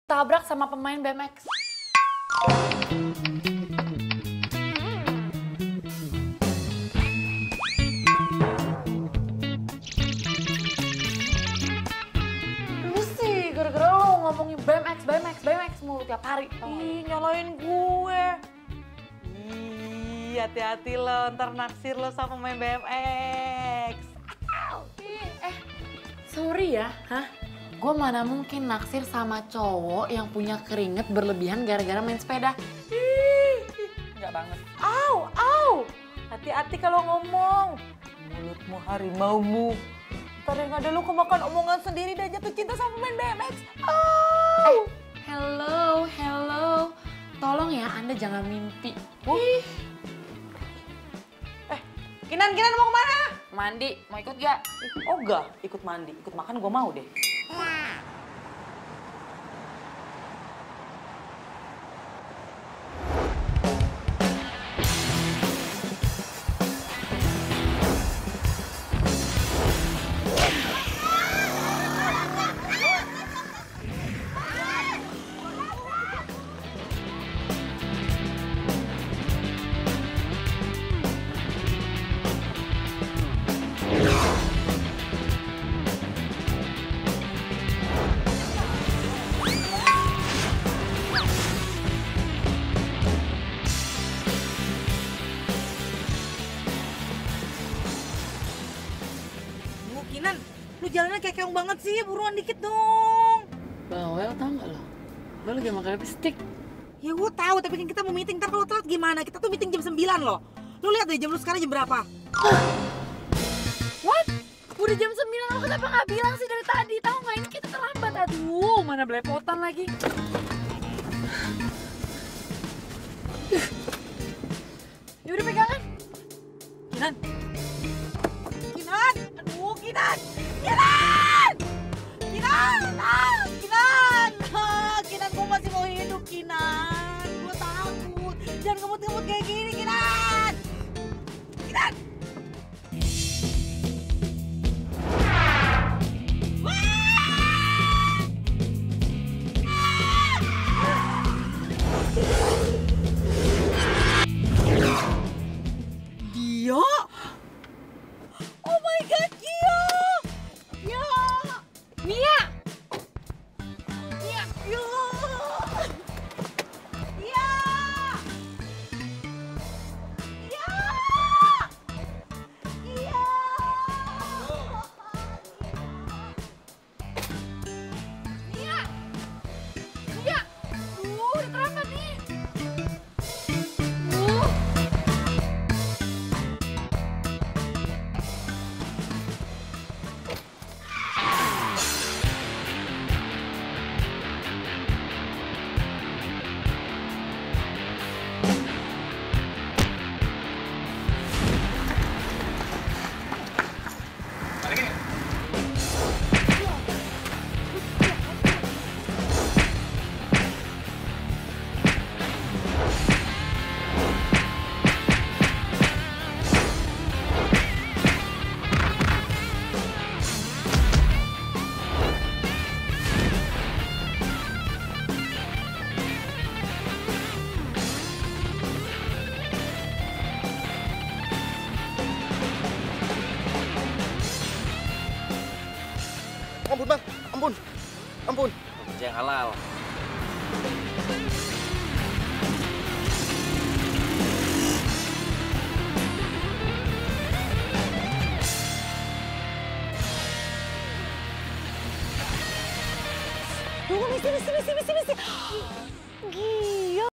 tabrak sama pemain BMX. Lu sih gara-gara lo ngomongin BMX mulu tiap hari. Ih, nyalain gue. Ih, hati-hati lo, ntar naksir lo sama main BMX. Sorry ya, gue mana mungkin naksir sama cowok yang punya keringet berlebihan gara-gara main sepeda. Enggak banget. Au. Hati-hati kalau ngomong. Mulutmu harimaumu. Ntar yang ada lu kemakan omongan sendiri dan jatuh cinta sama main BMX. Au. Hello. Tolong ya, Anda jangan mimpi. Kinan mau kemana? Mandi, mau ikut gak? Oh enggak, ikut mandi, ikut makan gue mau deh. Kinan, lu jalannya kayak keong banget sih, buruan dikit dong. Bawel tau gak lo? Lo lagi makan lipstick. Ya gue tahu, tapi kan kita mau meeting, ntar kalau telat gimana? Kita tuh meeting jam 9 loh. Lu lihat deh jam lu sekarang jam berapa? What? Udah jam 9, lo kenapa gak bilang sih dari tadi? Tahu gak ini kita terlambat, aduh mana belepotan lagi. Yaudah pegangan. Kinan, Kinan, gue masih mau hidup, Kinan. Gue takut. Jangan ngebut-ngebut kayak gini, Kinan. Gio? Oh my God, Gio! Ya! Mia! Gio! Ya! Ya! Ya! Mia! Udah terlambat nih. Ampun bang, ampun. Kerja yang halal. Tunggu, misi. Gio!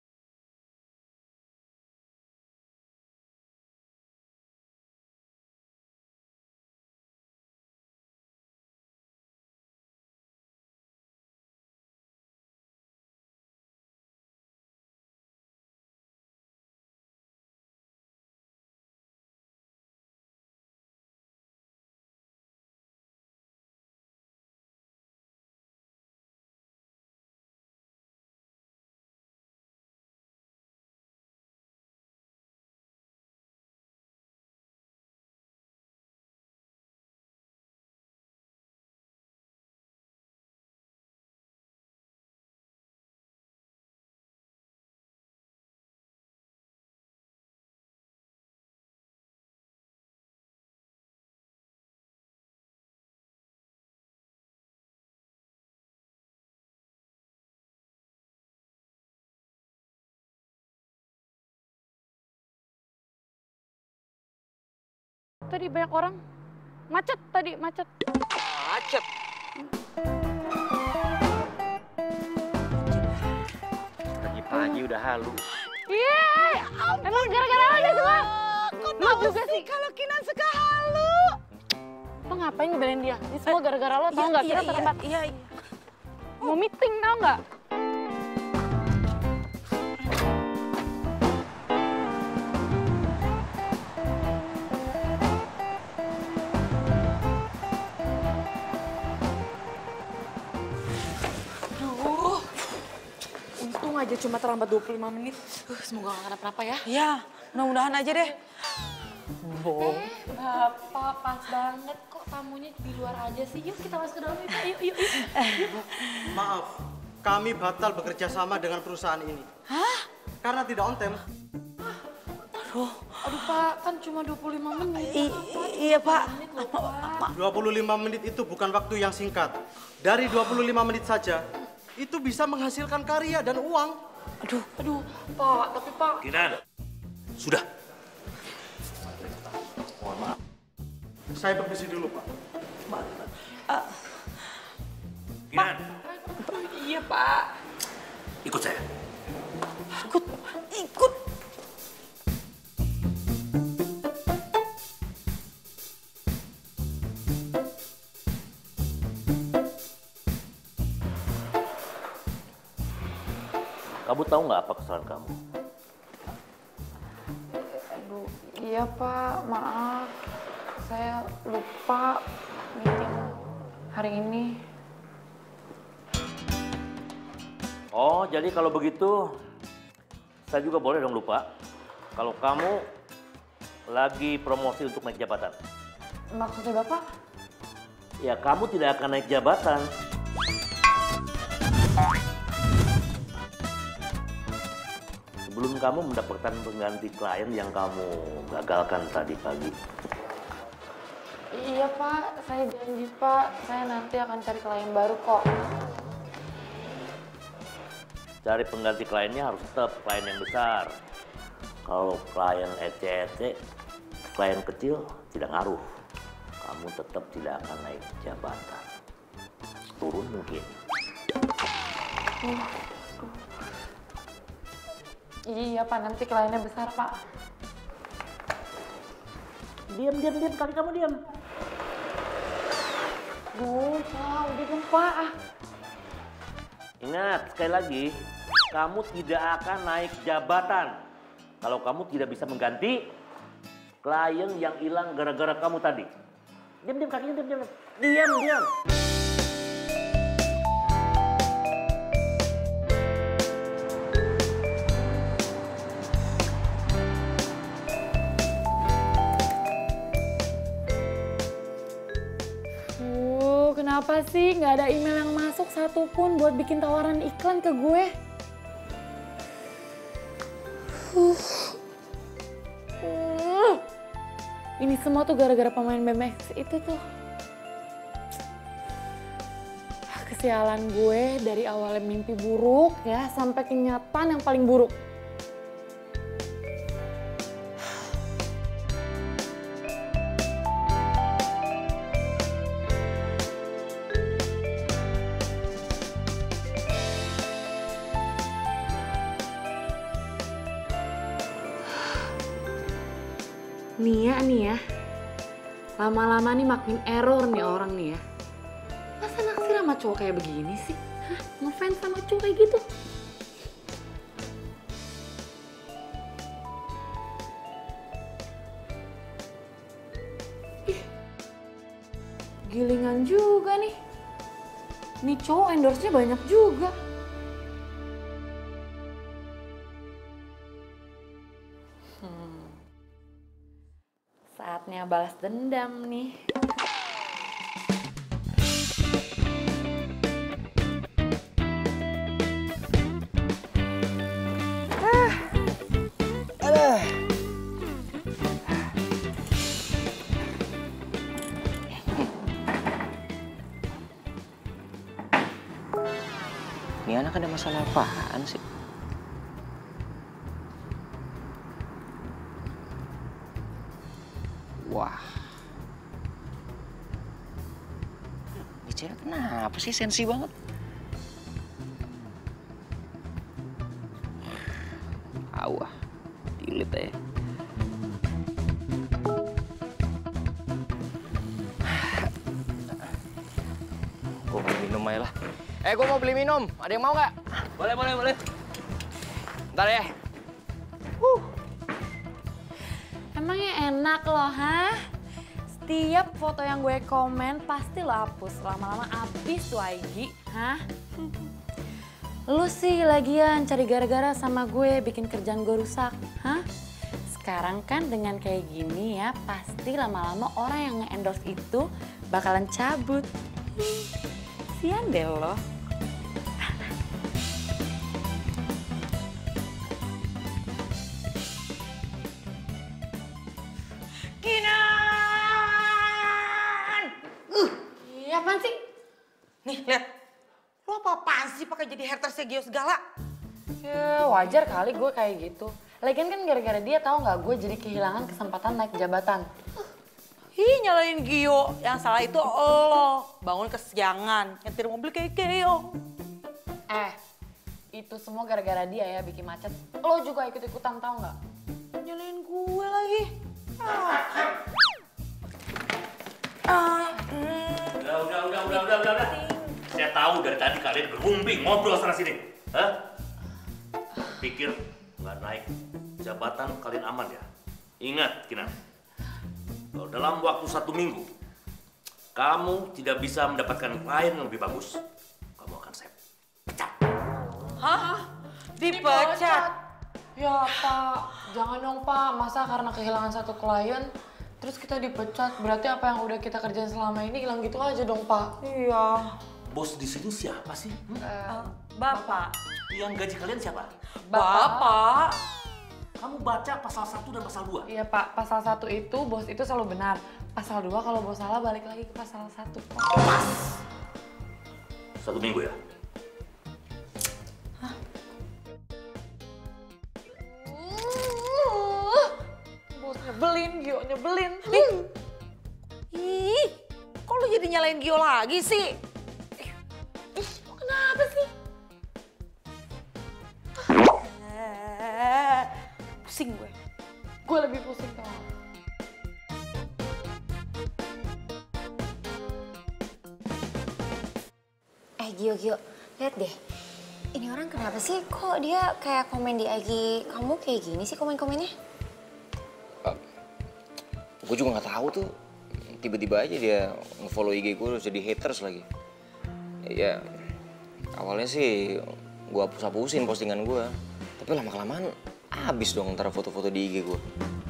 tadi banyak orang. Macet tadi, macet. Macet. Pagi-pagi udah halu. Iya, emang gara-gara lo deh semua. Lo juga sih. Kalau Kinan suka halu. Lo ngapain ngebelain dia? Ini semua gara-gara lo, tau nggak? Kita terlambat. Iya. Mau meeting, tau nggak? Untung aja cuma terlambat 25 menit. Semoga gak kenapa-napa ya. Ya, mudah-mudahan aja deh. Bapak pas banget kok tamunya di luar aja sih. Yuk kita masuk ke dalam yuk. Yuk. Maaf, kami batal bekerja sama dengan perusahaan ini. Hah? Karena tidak on time. Aduh Pak, kan cuma 25 menit. Iya Pak. 25 menit itu bukan waktu yang singkat. Dari 25 menit saja, itu bisa menghasilkan karya dan uang. Aduh Pak, tapi Pak. Kinan, sudah. Mohon maaf. Saya permisi dulu, Pak. Kinan, Iya Pak. ikut saya. Ikut. Kamu tahu nggak apa kesalahan kamu? Aduh, iya Pak, maaf. Saya lupa meeting hari ini. Oh, jadi kalau begitu, saya juga boleh dong lupa. Kalau kamu lagi promosi untuk naik jabatan. Maksudnya Bapak? Ya, kamu tidak akan naik jabatan. Sebelum kamu mendapatkan pengganti klien yang kamu gagalkan tadi pagi. Iya Pak, saya janji Pak, saya nanti akan cari klien baru kok. Cari pengganti kliennya harus tetap klien yang besar. Kalau klien ece-ece, klien kecil tidak ngaruh. Kamu tetap tidak akan naik jabatan. Turun mungkin. Iya Pak, nanti kliennya besar Pak. Diam, kaki kamu diam. Duh Pak, udah dong Pak. Ingat, sekali lagi, kamu tidak akan naik jabatan. Kalau kamu tidak bisa mengganti klien yang hilang gara-gara kamu tadi. Diam, kakinya diam. Diam. Kenapa sih nggak ada email yang masuk satupun buat bikin tawaran iklan ke gue? Ini semua tuh gara-gara pemain BMX itu tuh. Kesialan gue dari awalnya mimpi buruk ya sampai kenyataan yang paling buruk. Nih ya, lama-lama nih makin error nih orang nih ya. Masa naksir sama cowok kayak begini sih? Hah? Ngefans sama cowok kayak gitu? Ih, gilingan juga nih. Nih cowok endorse-nya banyak juga. Saatnya balas dendam nih. Ini anak ada masalah apaan sih? Wah. cewek kenapa sih sensi banget? Awah, delete aja. Gue mau minum aja lah. Gue mau beli minum. Ada yang mau nggak? Boleh. Ntar ya. Emangnya enak loh, hah? Setiap foto yang gue komen pasti lo hapus. Lama-lama habis tuh IG, hah? Lu sih lagian cari gara-gara sama gue bikin kerjaan gue rusak, hah? Sekarang kan dengan kayak gini ya, pasti lama-lama orang yang nge-endorse itu bakalan cabut. Sian deh lo. Iya, apaan sih? Nih, lihat. Lo apa-apaan sih pakai jadi hatersnya Gio segala? Ya wajar kali gue kayak gitu. Lagian kan gara-gara dia tahu nggak gue jadi kehilangan kesempatan naik jabatan. Ih, nyalain Gio. Yang salah itu lo. Bangun kesiangan, nyetir mobil kayak Gio. Itu semua gara-gara dia ya bikin macet. Lo juga ikut-ikutan tahu nggak? Nyalain gue lagi. Udah. Saya tahu dari tadi kalian berunding ngobrol sana sini. Hah? Pikir nggak naik jabatan kalian aman ya? Ingat, Kinan. Kalau dalam waktu 1 minggu, kamu tidak bisa mendapatkan klien yang lebih bagus, kamu akan saya pecat. Hah? Dipecat? Ya Pak, jangan dong Pak. Masa karena kehilangan satu klien, terus kita dipecat? Berarti apa yang udah kita kerjain selama ini hilang gitu aja dong Pak. Iya. Bos di sini siapa sih? Bapak. Yang gaji kalian siapa? Bapak. Kamu baca pasal 1 dan pasal 2. Iya Pak, pasal 1 itu bos itu selalu benar. Pasal 2 kalau bos salah balik lagi ke pasal 1 Pak. Pas. 1 minggu ya? Bos nyebelin, Gio nyebelin. Ih, kok lu jadi nyalain Gio lagi sih? Kenapa sih? Pusing gue. Gue lebih pusing tau. Gio, lihat deh. Ini orang kenapa sih kok dia kayak komen di IG kamu kayak gini sih komen-komennya? Gue juga nggak tahu tuh. Tiba-tiba aja dia nge-follow IG gue terus jadi haters lagi. Ya, awalnya sih gue hapus-hapusin postingan gue. Tapi lama-kelamaan habis dong antara foto-foto di IG gue.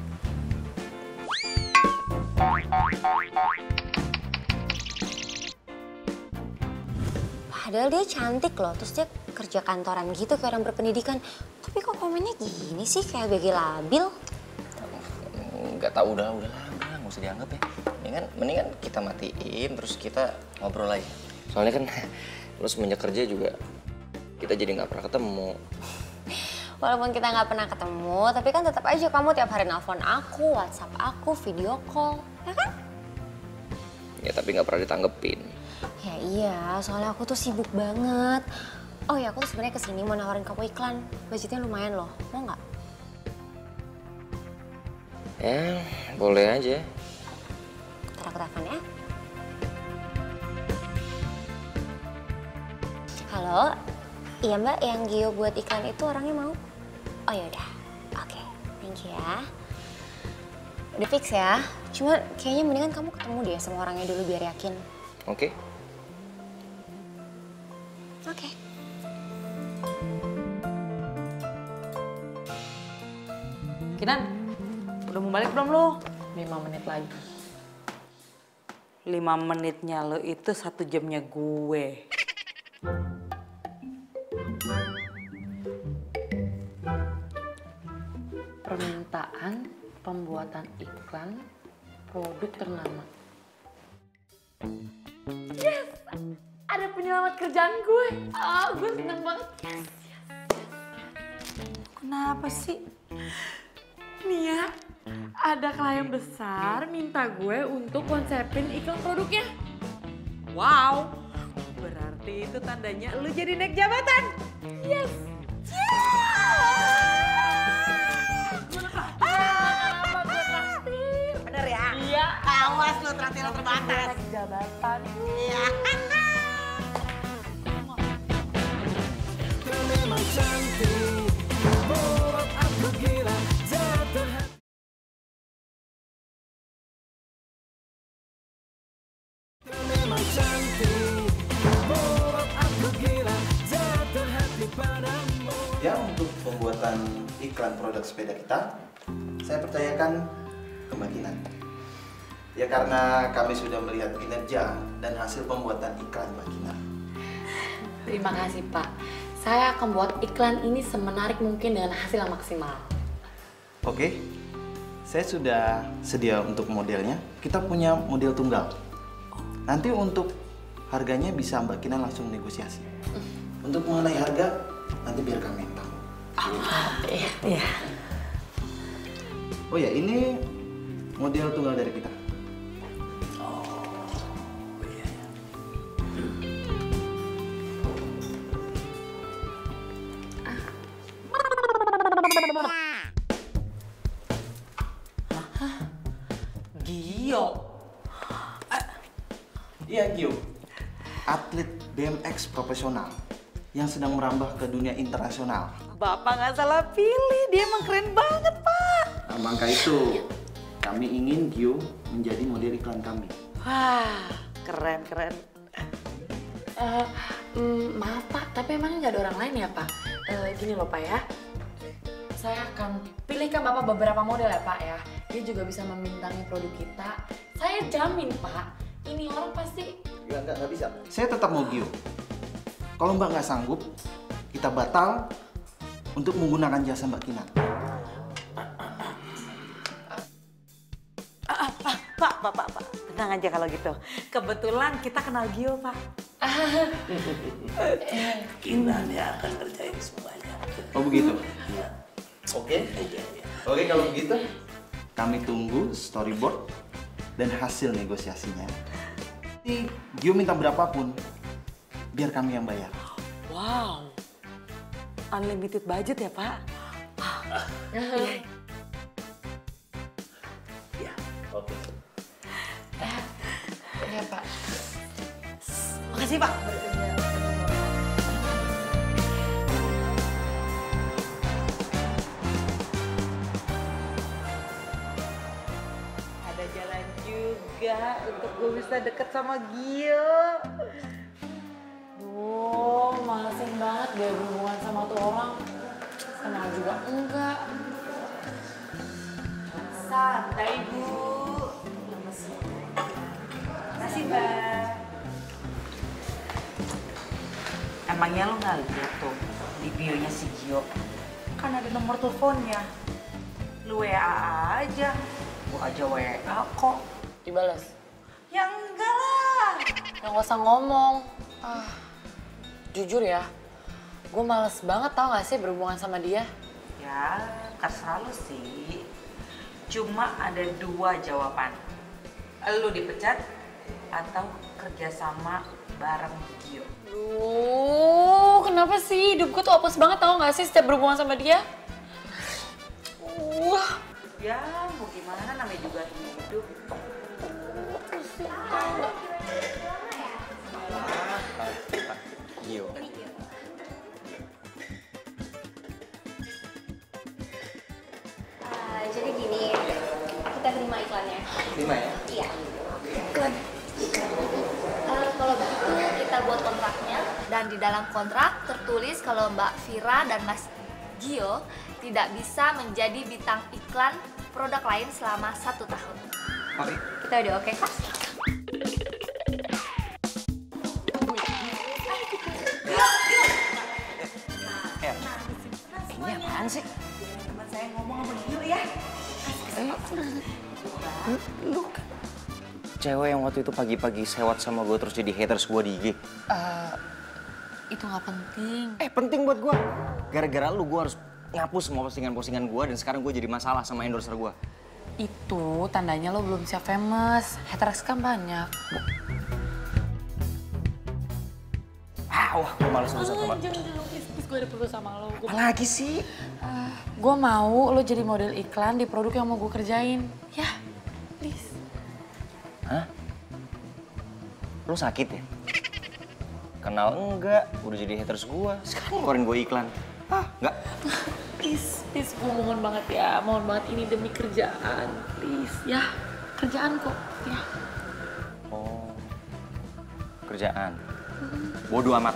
Padahal dia cantik loh, terus dia kerja kantoran gitu kayak orang berpendidikan. Tapi kok komennya gini sih, kayak BG labil? Nggak tahu, udah nggak usah dianggap ya. Mendingan kita matiin terus kita ngobrol lagi. Soalnya kan lo semenjak kerja juga kita jadi nggak pernah ketemu. Walaupun kita nggak pernah ketemu, tapi kan tetap aja kamu tiap hari nelfon aku, WhatsApp aku, video call, ya kan? Ya tapi nggak pernah ditanggepin. Ya iya, soalnya aku tuh sibuk banget. Oh ya, aku tuh sebenarnya kesini mau nawarin kamu iklan. Budgetnya lumayan loh, mau nggak? Ya, boleh aja. Ntar aku telepon ya. Halo, iya Mbak, yang Gio buat iklan itu orangnya mau? Oh yaudah, oke, thank you ya. Udah fix ya, cuma kayaknya mendingan kamu ketemu deh sama orangnya dulu biar yakin. Oke. Oke. Kinan, udah mau balik belum lo? 5 menit lagi. 5 menitnya lo itu 1 jamnya gue. Permintaan pembuatan iklan produk ternama. Yes! Ada penyelamat kerjaan gue. Gue seneng banget. Yes. Kenapa sih? Nih ya, ada klien besar minta gue untuk konsepin iklan produknya. Wow, Berarti itu tandanya lu jadi naik jabatan. Yes. Bener ya? Iya. Awas lu traktir terbatas. Naik jabatan. Iya. Ya, untuk pembuatan iklan produk sepeda kita, saya percayakan ke Mbak Kinan. Ya karena kami sudah melihat kinerja dan hasil pembuatan iklan Mbak Kinan. Terima kasih Pak. Saya akan buat iklan ini semenarik mungkin dengan hasil yang maksimal. Oke, saya sudah sedia untuk modelnya. Kita punya model tunggal. Nanti untuk harganya bisa Mbak Kinan langsung negosiasi. Untuk mengenai harga, nanti biar kami yang tahu. Iya. Oh ya, ini model tunggal dari kita. Gio. Iya, Gio. Atlet BMX profesional yang sedang merambah ke dunia internasional. Bapak nggak salah pilih, dia emang keren banget, Pak. Nah, maka itu kami ingin Gio menjadi model iklan kami. Wah, keren. Maaf Pak, tapi emangnya nggak ada orang lain ya Pak? Gini loh Pak ya, saya akan pilihkan Bapak beberapa model ya Pak ya. Dia juga bisa membintangi produk kita. Saya jamin Pak, ini orang pasti... Nggak bisa. Saya tetap mau Gio. Kalau Mbak nggak sanggup, kita batal untuk menggunakan jasa Mbak Kinan. Pak. Tenang aja kalau gitu. Kebetulan kita kenal Gio, Pak. Kinan yang akan kerjain semuanya. Oh begitu? Iya. Oke. Oke, kalau begitu kami tunggu storyboard dan hasil negosiasinya. Nanti Gio minta berapapun, biar kami yang bayar. Wow. Unlimited budget ya, Pak? Ya, oke. Iya Pak. Makasih, Pak. Ada jalan juga untuk gue bisa deket sama Gio. Duh, malesin banget dia berhubungan sama tuh orang. Kenal juga enggak. Santai, Bu. Makasih, Mbak. Emangnya lo nggak lihat tuh di bio-nya si Gio? Kan ada nomor teleponnya. Lu WA aja. Gua aja WA kok. Dibales. Ya enggak lah. Yang gak usah ngomong. Jujur ya, gue males banget tau gak sih berhubungan sama dia. Ya, terserah lu sih. Cuma ada dua jawaban. Lu dipecat atau kerjasama bareng Gio. Duh, kenapa sih hidup gue tuh apes banget tau gak sih setiap berhubungan sama dia? Ya, mau gimana namanya juga hidup. Gio. Jadi gini, kita terima iklannya. Terima ya? Iya. Good. Kalau begitu kita buat kontraknya dan di dalam kontrak tertulis kalau Mbak Vira dan Mas Gio tidak bisa menjadi bintang iklan produk lain selama 1 tahun. Oke. Kita udah oke kan? Ini apaan sih? Teman saya ngomong sama Gio ya. Lu kan cewek yang waktu itu pagi-pagi sewot sama gue terus jadi haters gue di IG. Itu gak penting. Penting buat gue. Gara-gara lu gue harus ngapus semua postingan-postingan gue dan sekarang gue jadi masalah sama endorser gue. Itu tandanya lo belum siap famous. Haters kan banyak. Wah, gue males urusan sama. Jangan, please gue ada perlu sama lo. Apa lagi sih? Gue mau lo jadi model iklan di produk yang mau gue kerjain. Ya, please. Hah? Lo sakit ya? Kenal enggak, udah jadi haters gue. Sekarang ngeluarin gue iklan. Enggak. Please, gue mohon banget ya. Mohon banget ini demi kerjaan. Please, ya. Kerjaan kok, ya. Oh, kerjaan. Bodoh amat.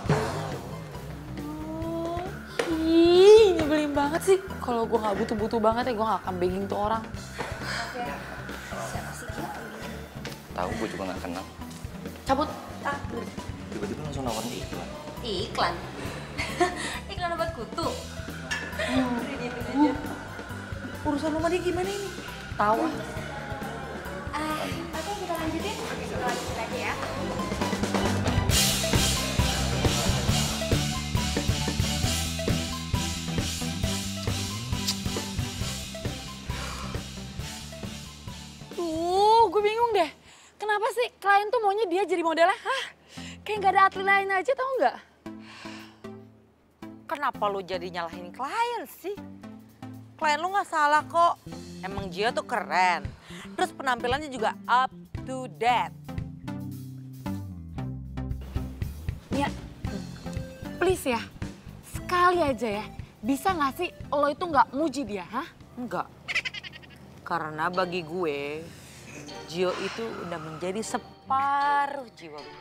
Ih, nyebelin banget sih. Kalau gue nggak butuh-butuh banget ya, gue nggak akan begging tuh orang. Tahu gue juga nggak kenal. Cabut. Tiba-tiba langsung nawarin iklan. Iklan? Iklan obat kutu? Urusan sama dia gimana ini? Tahu. Oke, kita lanjutin. Kita lanjutin lagi ya. Gue bingung deh. Kenapa sih klien tuh maunya dia jadi modelnya? Hah? Kayak nggak ada atlet lain aja, tau nggak? Kenapa lu jadi nyalahin klien sih? Klien lu nggak salah kok. Emang Gio tuh keren. Terus penampilannya juga up to date. Nia, please ya. Sekali aja ya. Bisa nggak sih lo itu nggak muji dia, hah? Enggak. Karena bagi gue, Gio itu udah menjadi separuh jiwa gue.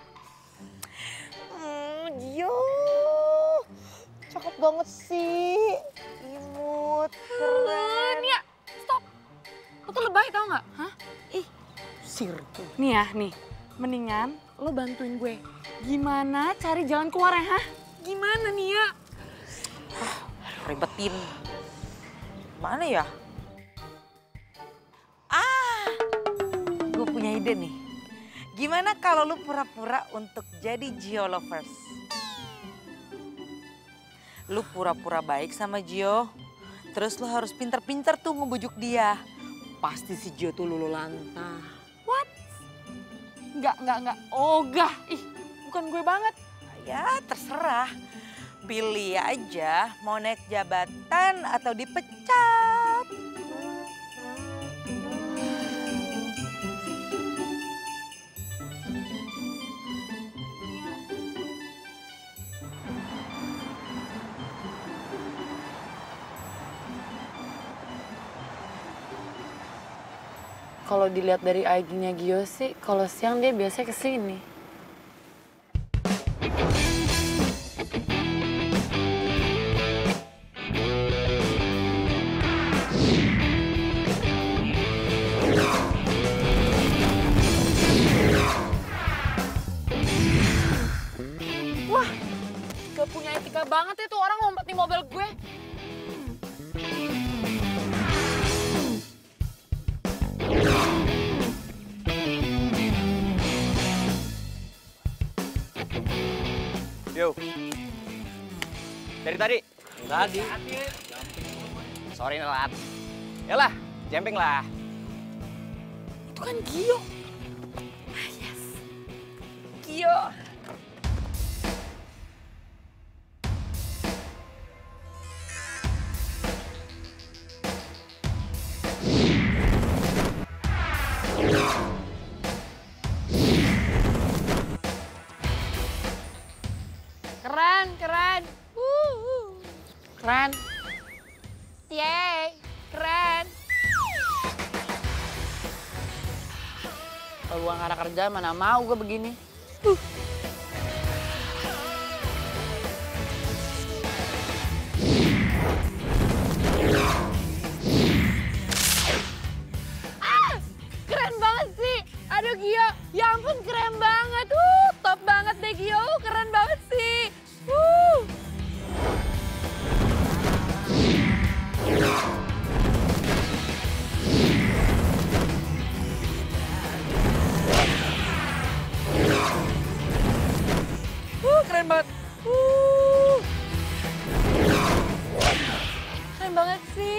Gio, cakep banget sih. Imut, keren. Nia, stop. Lo tuh lebay tau nggak? Hah? Ih, sirku. Nih ya, nih. Mendingan lo bantuin gue. Gimana cari jalan keluarnya, hah? Gimana Nia? Ribetin. Mana ya? Gue punya ide nih. Gimana kalau lu pura-pura untuk jadi Gio lovers? Lu pura-pura baik sama Gio, terus lu harus pinter-pinter tuh ngebujuk dia. Pasti si Gio tuh lulu lantah. What? Enggak. Ogah. Ih, bukan gue banget. Ya terserah. Pilih aja mau naik jabatan atau dipecat. Kalau dilihat dari IG-nya Gio sih, kalau siang dia biasanya kesini. Wah, gak punya etika banget ya tuh orang ngumpet di mobil gue. Yo. Dari tadi? Tadi. Sorry nelat. Yalah, jemping lah. Itu kan Gio. Yes. Gio. Keren. Keren. Yeay, keren. Kalau gua nggak ada kerjaan mana mau gue begini. Keren banget sih. Aduh Gio, ya ampun keren banget. Top banget deh Gio, keren banget sih. Keren banget. Keren banget sih.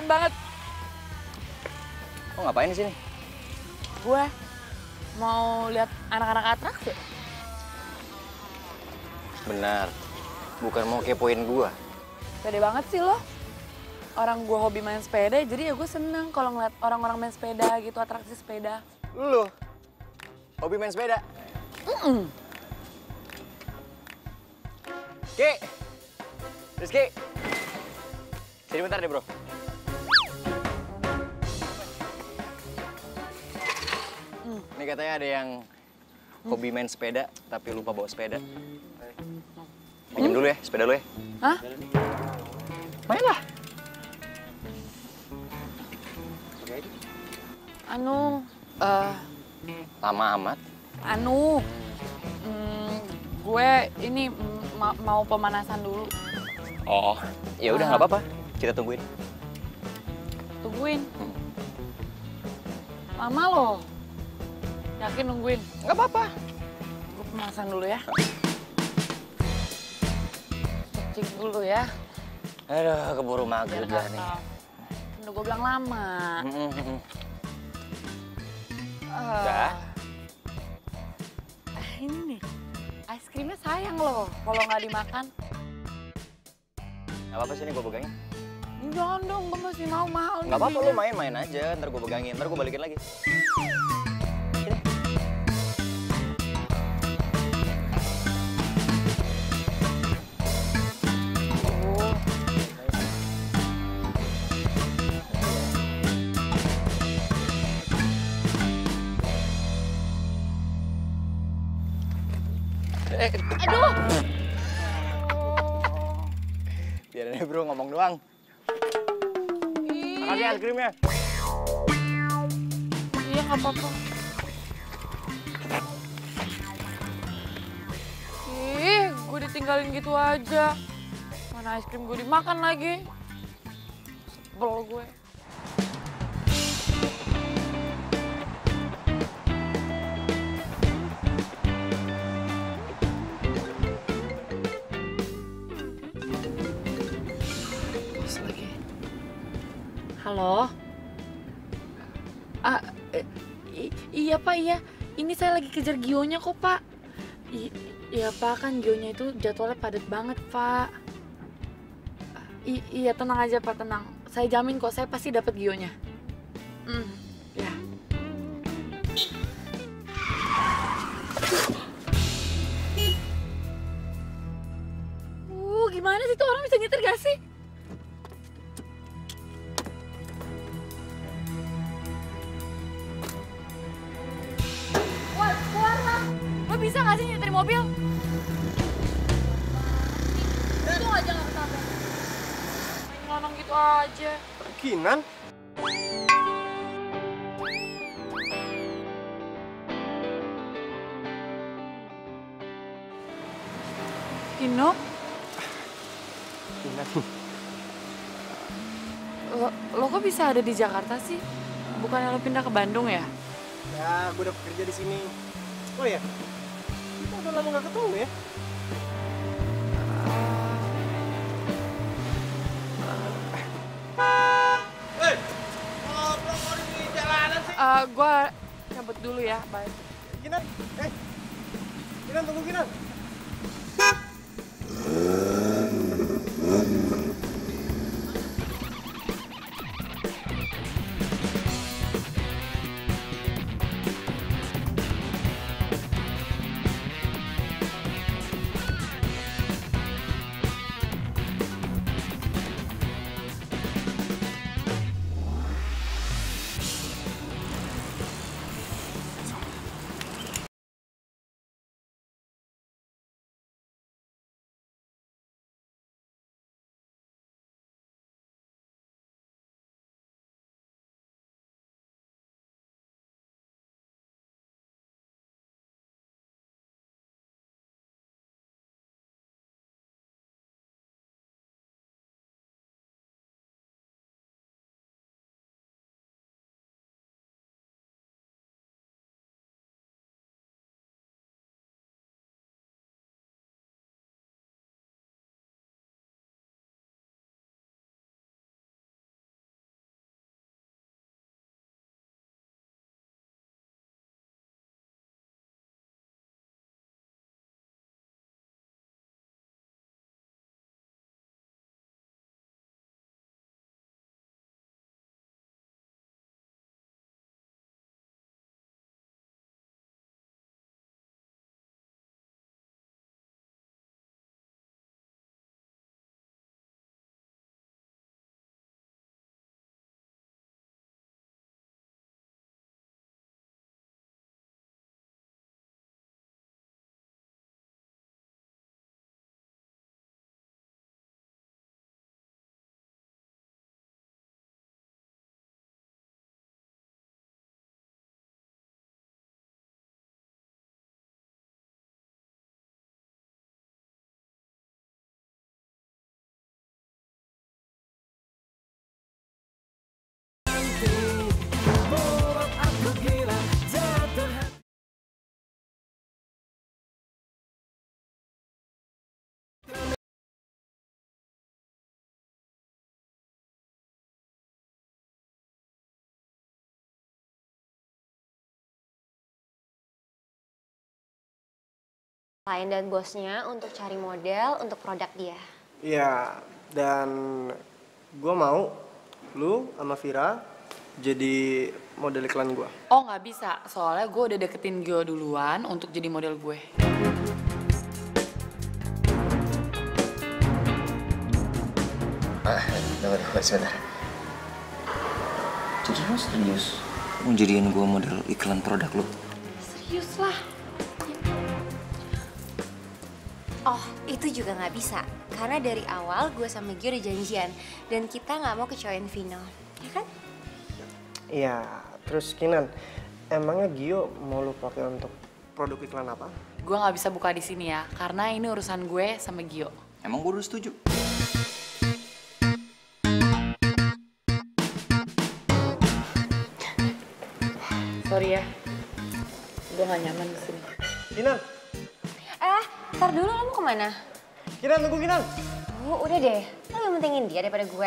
keren banget. Lo ngapain di sini? Gue mau lihat anak-anak atraksi. Benar. Bukan mau kepoin gua. Pede banget sih lo. Orang gue hobi main sepeda, jadi ya gue seneng kalau ngeliat orang-orang main sepeda gitu, atraksi sepeda. Lu hobi main sepeda? Ki, Rizky, sini bentar deh bro. Ini katanya ada yang hobi main sepeda tapi lupa bawa sepeda. Pinjam dulu ya sepeda lu ya. Hah? Main lah. Lama amat. Gue ini mau pemanasan dulu. Oh, ya udah nggak apa-apa. Kita tungguin. Tungguin. Lama loh. Yakin nungguin? Nggak apa-apa. Gue pemanasan dulu ya. Cek dulu ya. Aduh, keburu maghrib lah nih. Udah gue bilang lama. Udah. Ini nih, es krimnya sayang loh kalau nggak dimakan. Nggak apa-apa sih nih gue pegangin. Jangan dong, gue masih mau mahal. Nggak apa-apa, lu main-main aja. Ntar gue pegangin, ntar gue balikin lagi. Sini. Aduh! Biarin aja bro, ngomong doang. Makasih es krimnya. Iya, nggak apa-apa. Ih, gue ditinggalin gitu aja. Mana es krim gue dimakan lagi. Sebel gue. Halo? Iya Pak, iya. Ini saya lagi kejar Gionya kok Pak. Iya Pak, kan Gionya itu jadwalnya padat banget Pak. Iya tenang aja Pak, tenang. Saya jamin kok, saya pasti dapat Gionya. Ya. Gimana sih tuh orang bisa nyetir gak sih? Lo bisa gak sih nyetir mobil? Itu aja gak ketabrak. Ngelonong gitu aja. Kinan? Kino? Kinan. Lo kok bisa ada di Jakarta sih? Bukannya lo pindah ke Bandung ya? Ya, gue udah bekerja di sini. Oh ya, kita udah lama gak ketemu ya? Gue cabut dulu ya, bye. Kinan, Kinan tunggu Kinan. Klien dan bosnya untuk cari model untuk produk dia. Iya, dan gue mau lu sama Vira jadi model iklan gue. Oh nggak bisa, soalnya gue udah deketin Gio duluan untuk jadi model gue. Tunggu sebentar. Jadi lu serius mau jadiin gue model iklan produk lu? Serius lah. Oh, itu juga nggak bisa. Karena dari awal gue sama Gio udah janjian. Dan kita nggak mau kecewain Vino. Ya kan? Iya, terus Kinan, emangnya Gio mau lu pakai untuk produk iklan apa? Gue nggak bisa buka di sini ya, karena ini urusan gue sama Gio. Emang gue udah setuju. Sorry ya, gue nggak nyaman di sini. Kinan, Ntar dulu lo mau kemana? Kinan tunggu Kinan. Udah deh, lo lebih pentingin dia daripada gue.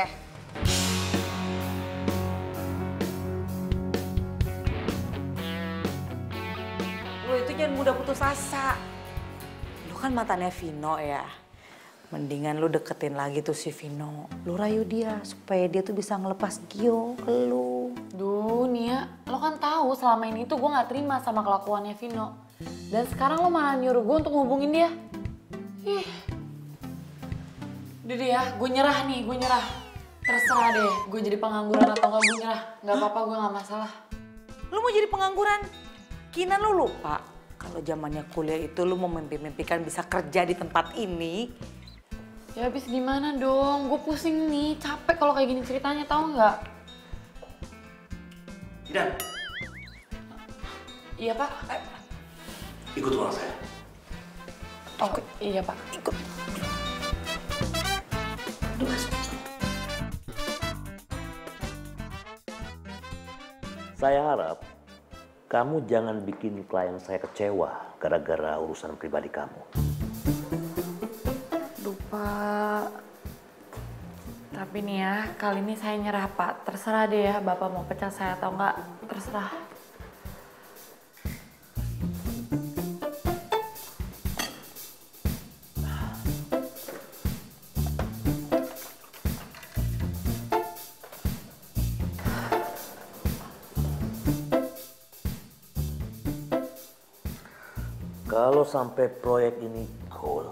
Lo itu jangan mudah putus asa. Lo kan mantannya Vino ya. Mendingan lo deketin lagi tuh si Vino. Lo rayu dia supaya dia tuh bisa ngelepas Gio ke lo. Duh Nia, lo kan tahu selama ini tuh gue gak terima sama kelakuannya Vino. Dan sekarang lo malah nyuruh gue untuk ngubungin dia. Ih. Udah deh ya, gue nyerah nih, gue nyerah. Terserah deh, gue jadi pengangguran atau enggak, gue nyerah. Gak apa-apa, gue gak masalah. Lo mau jadi pengangguran? Kinan lo lupa kalau zamannya kuliah itu lo mau mimpi-mimpikan bisa kerja di tempat ini. Ya habis gimana dong, gue pusing nih, capek kalau kayak gini ceritanya, tau nggak? Tidak. Iya Pak. Ikut ruang saya. Oh iya Pak, ikut. Saya harap kamu jangan bikin klien saya kecewa gara-gara urusan pribadi kamu. Lupa. Tapi nih ya, kali ini saya nyerah Pak. Terserah deh ya, Bapak mau pecat saya atau enggak, terserah. Kalau sampai proyek ini goal,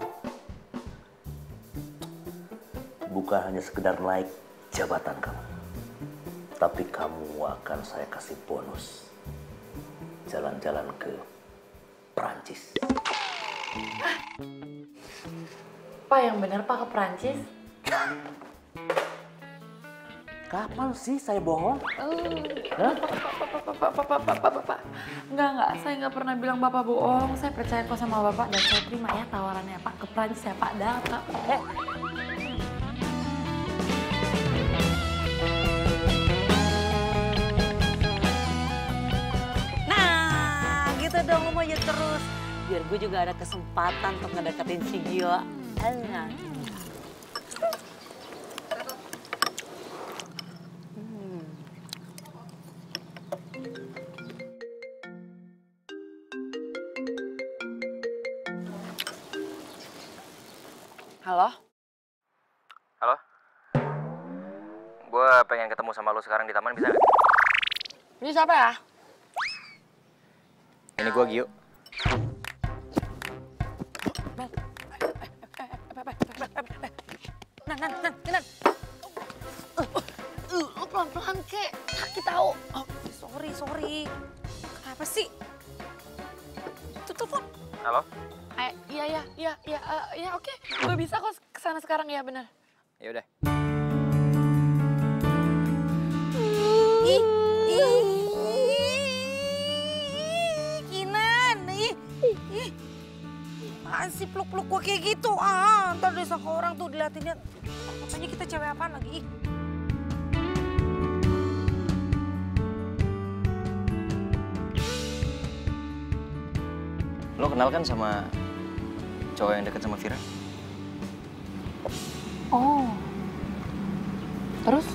bukan hanya sekedar naik jabatan kamu, tapi kamu akan saya kasih bonus jalan-jalan ke Perancis. Pak yang bener Pak ke Perancis? Kapan sih saya bohong? Bapak. Enggak, saya nggak pernah bilang Bapak bohong. Saya percaya kok sama Bapak dan saya terima ya tawarannya Pak ke Perancis ya Pak. Dah Pak. Nah, gitu dong lo maju terus. Biar gue juga ada kesempatan untuk ngedeketin si Gio. Enak. Halo? Halo? Gue pengen ketemu sama lo sekarang di taman, bisa nggak? Ini siapa ya? Ini gue Gio. Nan. Lo pelan-pelan kek, sakit tau. Oh, sorry. Kenapa sih? Tuh telepon. Halo? Iya oke. Gue bisa kok kesana sekarang ya bener. Ya udah. Kinan, apaan sih peluk-peluk gue kayak gitu? Ntar disangka orang tuh diliatinnya. Makanya kita cewek apaan lagi? Lo kenal kan sama cowok yang deket sama Vira? Oh. Terus?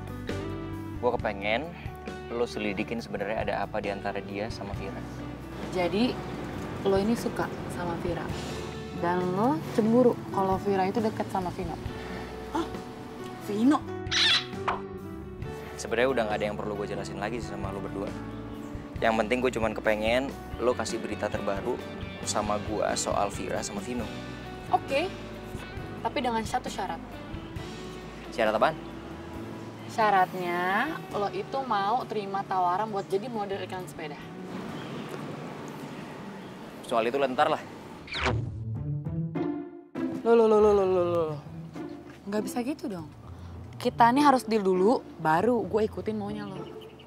Gue kepengen lo selidikin sebenarnya ada apa di antara dia sama Vira. Jadi lo ini suka sama Vira. Dan lo cemburu kalau Vira itu deket sama Vino. Vino. Sebenarnya udah nggak ada yang perlu gue jelasin lagi sih sama lo berdua. Yang penting gue cuman kepengen lo kasih berita terbaru sama gue soal Vira sama Vino. Oke, tapi dengan satu syarat. Syarat apaan? Syaratnya lo itu mau terima tawaran buat jadi model iklan sepeda. Soal itu lentar lah. Loh. Nggak bisa gitu dong. Kita nih harus deal dulu, baru gue ikutin maunya lo.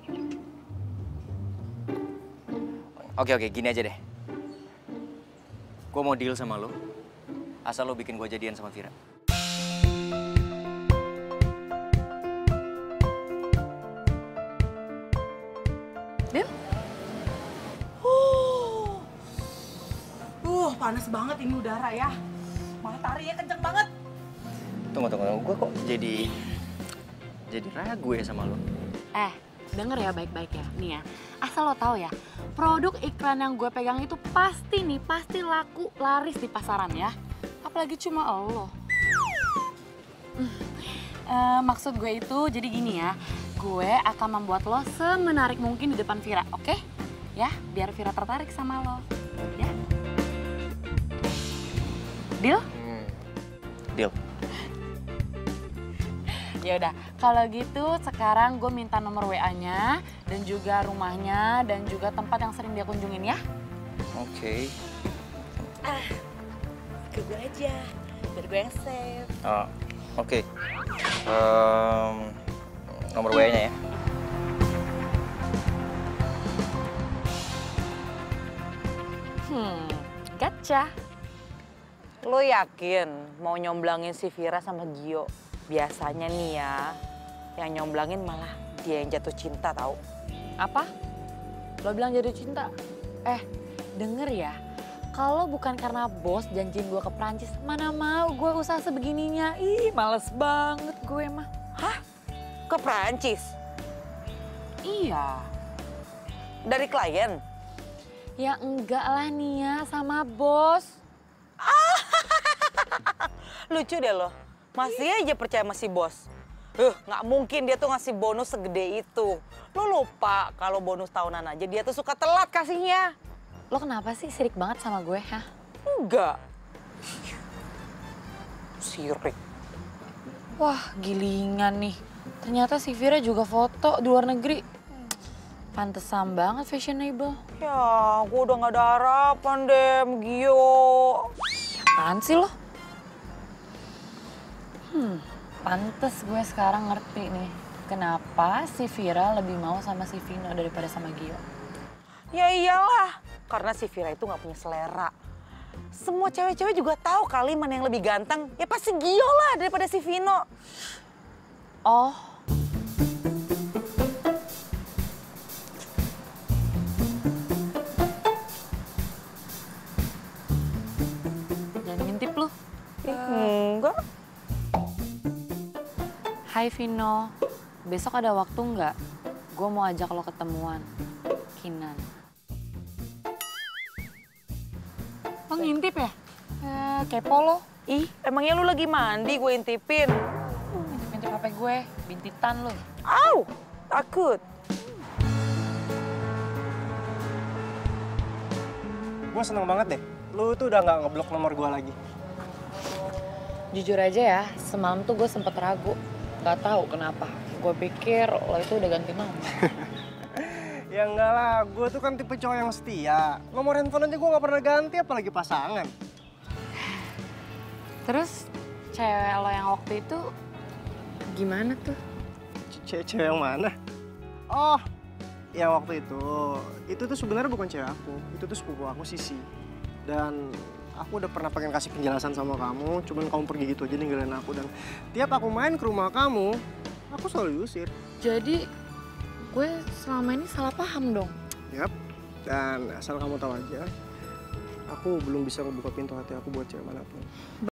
Oke, gini aja deh. Gue mau deal sama lo, asal lo bikin gue jadian sama Vira. Deal? Panas banget ini udara ya. Mataharinya kenceng banget. Tunggu. Gue kok jadi ragu ya sama lo. Denger ya baik-baik ya. Nih ya, asal lo tahu ya, produk iklan yang gue pegang itu pasti laku laris di pasaran ya. Apalagi cuma lo. Maksud gue itu jadi gini ya, gue akan membuat lo semenarik mungkin di depan Vira, oke? Ya, biar Vira tertarik sama lo. Ya? Deal? Deal. Ya udah, kalau gitu sekarang gue minta nomor WA-nya dan juga rumahnya dan juga tempat yang sering dia kunjungin ya. Oke. Ke gue aja, biar gue yang save. Oke. Nomor WA-nya ya. Gotcha. Lo yakin mau nyomblangin si Vira sama Gio? Biasanya nih ya, yang nyomblangin malah dia yang jatuh cinta tahu. Apa? Lo bilang jatuh cinta? Denger ya, kalau bukan karena bos janjiin gue ke Prancis, mana mau gue usaha sebegininya. Ih, males banget gue mah. Hah? Ke Prancis? Iya. Dari klien? Ya enggak lah Nia, sama bos. Lucu deh lo, masih aja percaya sama si bos. Nggak mungkin dia tuh ngasih bonus segede itu. Lo lupa kalau bonus tahunan aja dia tuh suka telat kasihnya. Lo kenapa sih sirik banget sama gue, hah? Enggak. Sirik. Wah, gilingan nih. Ternyata si Vira juga foto di luar negeri. Pantesan banget fashionable. Ya, gue udah nggak ada harapan deh, Gio. Apaan sih lo? Pantes gue sekarang ngerti nih. Kenapa si Vira lebih mau sama si Vino daripada sama Gio. Ya iyalah, karena si Vira itu nggak punya selera. Semua cewek-cewek juga tahu kali mana yang lebih ganteng. Ya pasti Gio lah daripada si Vino. Oh. Jangan ngintip lu. Enggak. Hai Vino, besok ada waktu nggak? Gue mau ajak lo ketemuan. Kinan. Lo ngintip ya? Kepo lo. Ih, emangnya lu lagi mandi gue intipin? Ngintip HP gue, bintitan lo. Au, takut. Gue seneng banget deh. Lu tuh udah nggak ngeblok nomor gue lagi. Jujur aja ya, semalam tuh gue sempet ragu. Gak tahu kenapa. Gue pikir lo itu udah ganti nomor. Ya enggak lah, gue tuh kan tipe cowok yang setia. Nomor handphone aja gue nggak pernah ganti, apalagi pasangan. Terus cewek lo yang waktu itu gimana tuh? Cewek yang mana? Oh, yang waktu itu tuh sebenarnya bukan cewek aku. Itu tuh sepupu aku, Sisi. Dan aku udah pernah pengen kasih penjelasan sama kamu, cuman kamu pergi gitu aja ninggalin aku. Dan tiap aku main ke rumah kamu, aku selalu diusir. Jadi gue selama ini salah paham dong? Yap, dan asal kamu tahu aja, aku belum bisa ngebuka pintu hati aku buat cewek manapun.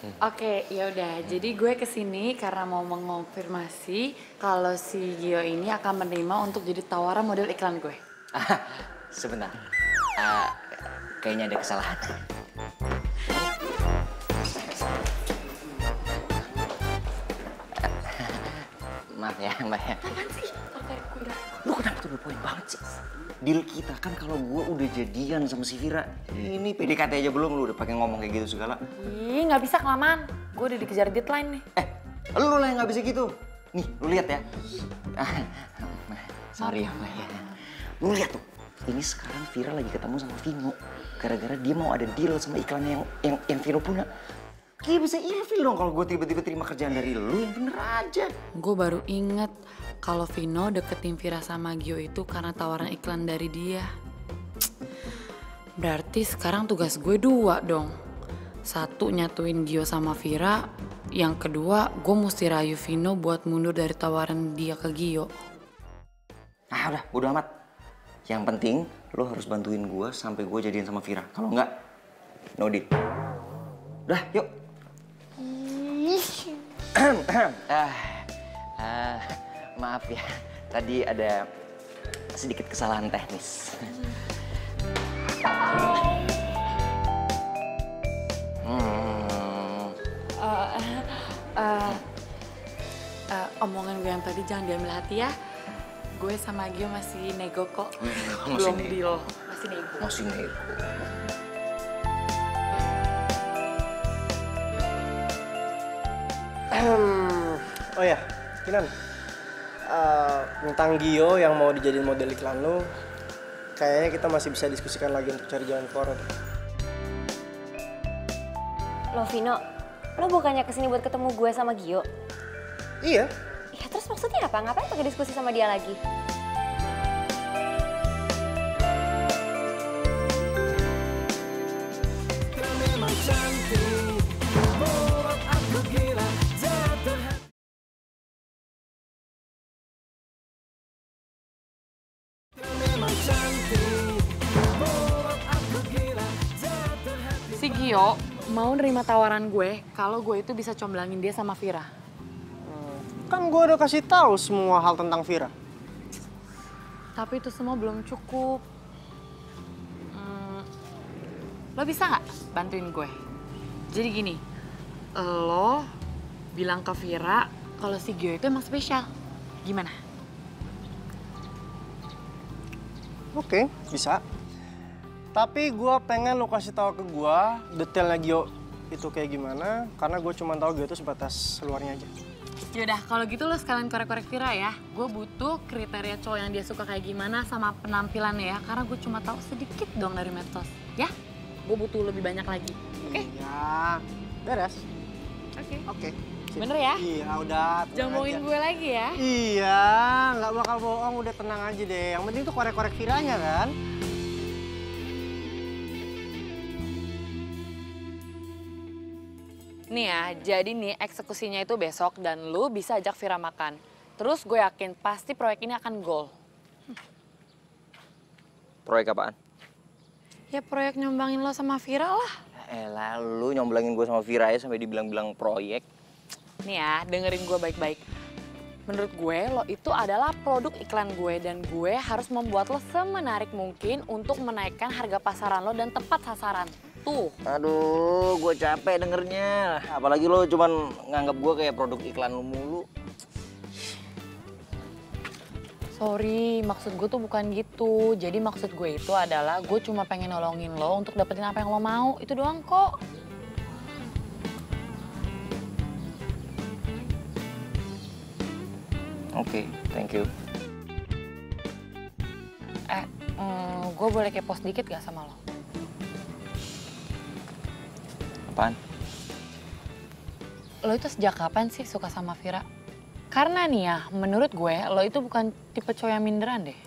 Oke, ya udah. Jadi gue kesini karena mau mengonfirmasi kalau si Gio ini akan menerima untuk jadi tawaran model iklan gue. Sebentar. Kayaknya ada kesalahan. Maaf ya, Mbak ya. Apaan sih? Tarik gue dah. Lu kenapa tuh poin banget sih? Deal kita kan kalau gue udah jadian sama si Vira. Ini PDKT aja belum, lu udah pakai ngomong kayak gitu segala. Ih, nggak bisa kelamaan. Gue udah dikejar deadline nih. Lu lah yang nggak bisa gitu. Nih, lu lihat ya. Sorry ya, Mbak ya. Lu lihat tuh. Ini sekarang Vira lagi ketemu sama Vino. Gara-gara dia mau ada deal sama iklan yang Vino punya. Kayak bisa ilfil dong kalau gue tiba-tiba terima kerjaan dari lu, yang bener aja. Gue baru inget kalau Vino deketin Vira sama Gio itu karena tawaran iklan dari dia. Berarti sekarang tugas gue 2 dong. 1 nyatuin Gio sama Vira. Yang kedua, gue mesti rayu Vino buat mundur dari tawaran dia ke Gio. Ah udah, bodo amat. Yang penting lo harus bantuin gue sampai gue jadian sama Vira. Kalau enggak, no deal. Udah, yuk. Maaf ya, tadi ada sedikit kesalahan teknis. Omongan gue yang tadi jangan diambil hati ya. Gue sama Gio masih nego kok. Masih Belum nego. deal. Masih nego. Masih nego. Oh ya, Kinan. Tentang Gio yang mau dijadiin model iklan lu, kayaknya kita masih bisa diskusikan lagi untuk cari jalan keluar. Lo Vino, lo bukannya kesini buat ketemu gue sama Gio? Iya. Ya terus maksudnya apa? Ngapain pakai diskusi sama dia lagi? Si Gio mau nerima tawaran gue kalau gue itu bisa comblangin dia sama Vira. Kan gue udah kasih tahu semua hal tentang Vira. Tapi itu semua belum cukup. Lo bisa nggak bantuin gue? Jadi gini, lo bilang ke Vira kalau si Gio itu emang spesial. Gimana? Oke, bisa. Tapi gue pengen lo kasih tahu ke gue detailnya Gio itu kayak gimana, karena gue cuma tahu Gio itu sebatas luarnya aja. Yaudah, kalau gitu lo sekalian korek-korek Vira ya. Gue butuh kriteria cowok yang dia suka kayak gimana sama penampilannya ya. Karena gue cuma tahu sedikit dong dari medsos. Ya, gue butuh lebih banyak lagi. Oke? Iya, beres. Oke. Oke. sip. Bener ya? Iya, udah. Jangan bohongin gue lagi ya. Iya, nggak bakal bohong, udah tenang aja deh. Yang penting tuh korek-korek Viranya kan. Nih ya, jadi nih eksekusinya itu besok dan lu bisa ajak Vira makan. Terus gue yakin pasti proyek ini akan goal. Proyek apaan? Ya proyek nyombangin lo sama Vira lah. Elah, lu nyomblangin gue sama Vira ya sampai dibilang-bilang proyek. Nih ya, dengerin gue baik-baik. Menurut gue, lo itu adalah produk iklan gue dan gue harus membuat lo semenarik mungkin untuk menaikkan harga pasaran lo dan tepat sasaran. Tuh. Aduh, gue capek dengernya. Apalagi lo cuman nganggap gue kayak produk iklan lu mulu. Sorry, maksud gue tuh bukan gitu. Jadi maksud gue itu adalah gue cuma pengen nolongin lo untuk dapetin apa yang lo mau. Itu doang kok. Oke, thank you. Gue boleh kepo sedikit gak sama lo? Apaan? Lo itu sejak kapan sih suka sama Vira? Karena nih ya, menurut gue lo itu bukan tipe cowok yang minderan deh.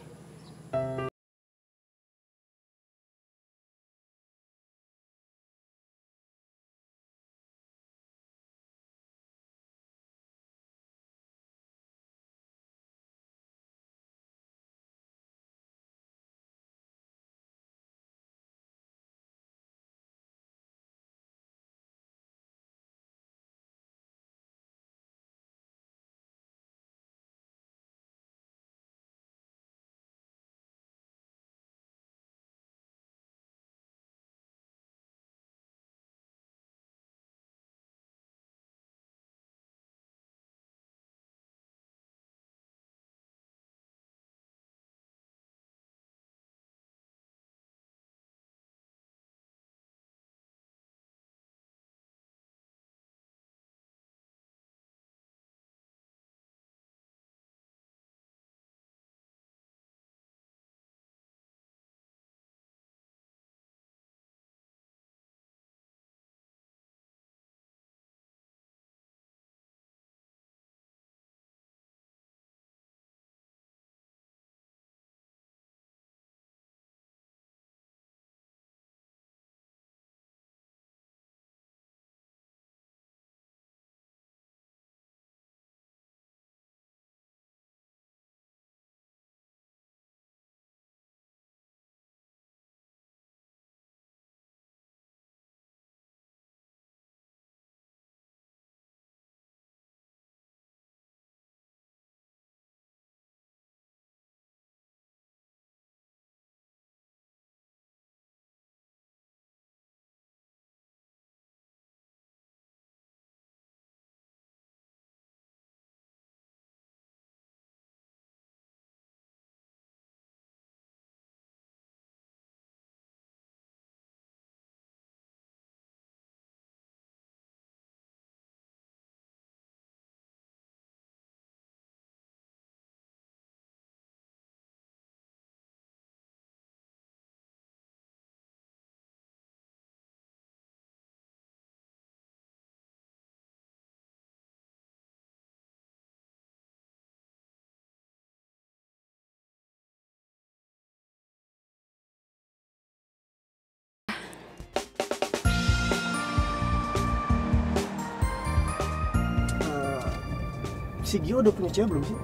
si Gio udah punya cewek belum sih?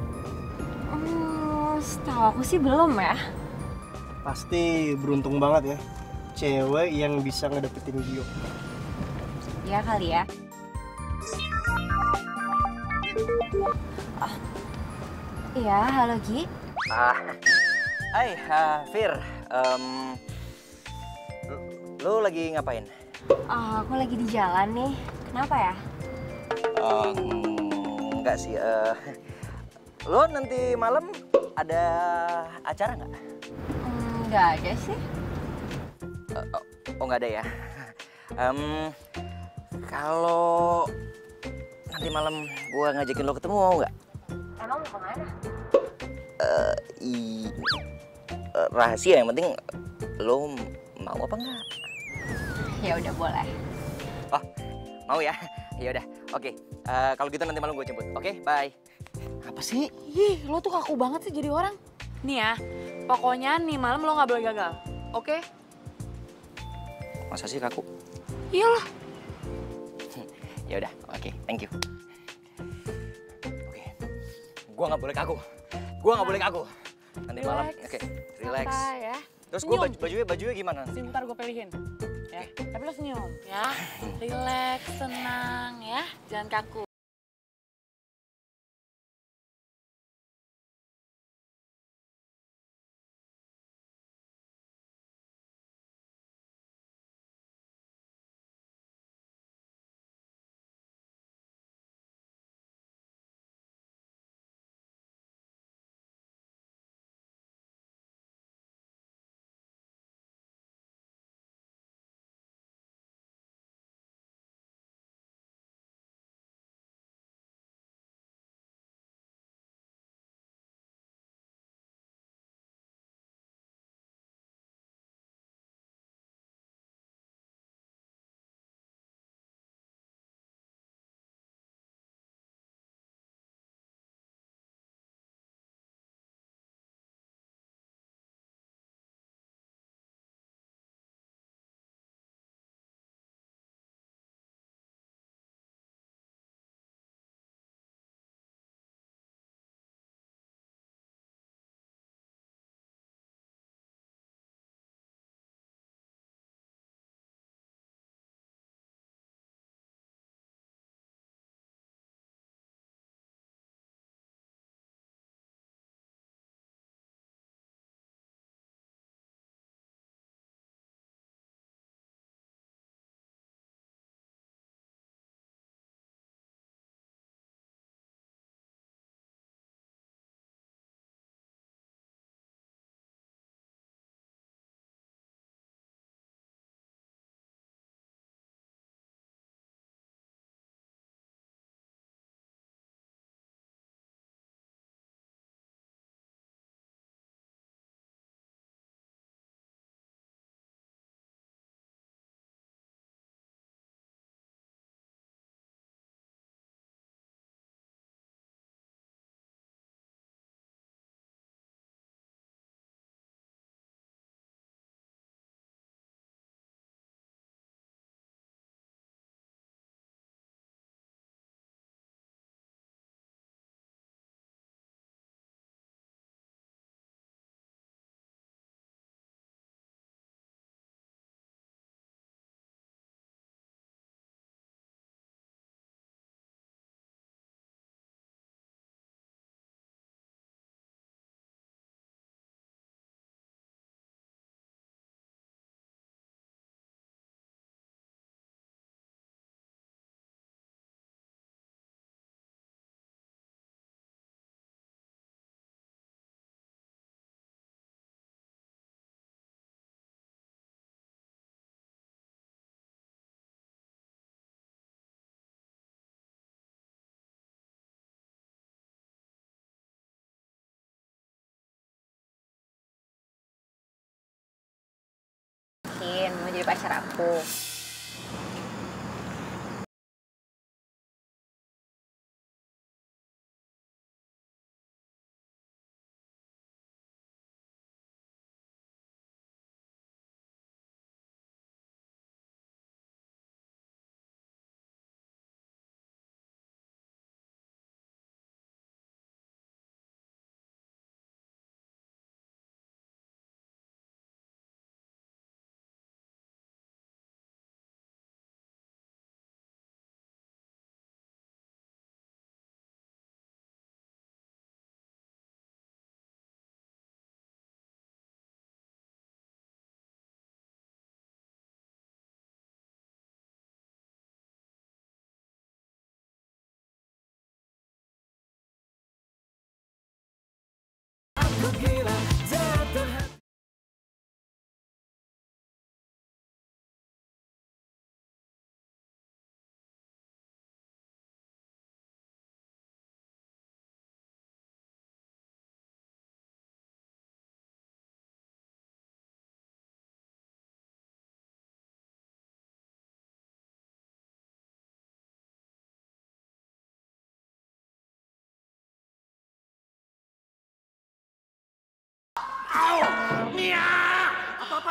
Setahu aku sih belum ya. Pasti beruntung banget ya. Cewek yang bisa ngedapetin Gio. Iya kali ya. Iya, halo Gi. Hai, Fir. Lu lagi ngapain? Aku lagi di jalan nih. Kenapa ya? Enggak sih. Lo nanti malam ada acara nggak? Nggak ada sih. Oh, nggak ada ya. Kalau nanti malam gua ngajakin lo ketemu mau nggak? Emang mau kemana? Rahasia, yang penting lo mau apa enggak? Ya udah boleh. Oh, mau ya? Ya udah. Oke. Kalau gitu nanti malam gue jemput. Oke, bye. Apa sih? Ih, lo tuh kaku banget sih jadi orang. Nih ya, pokoknya nih malam lo nggak boleh gagal, oke? Masa sih kaku? Iyalah. Ya udah, oke, thank you. Oke. Gua nggak boleh kaku. Gua nggak boleh kaku. Nanti malam, oke, relax. Santai ya. Terus gua Senyum. bajunya gimana? Sebentar gue pilihin. Ya, tapi lo senyum ya. Relax, tenang ya. Jangan kaku. Mau jadi pacar aku.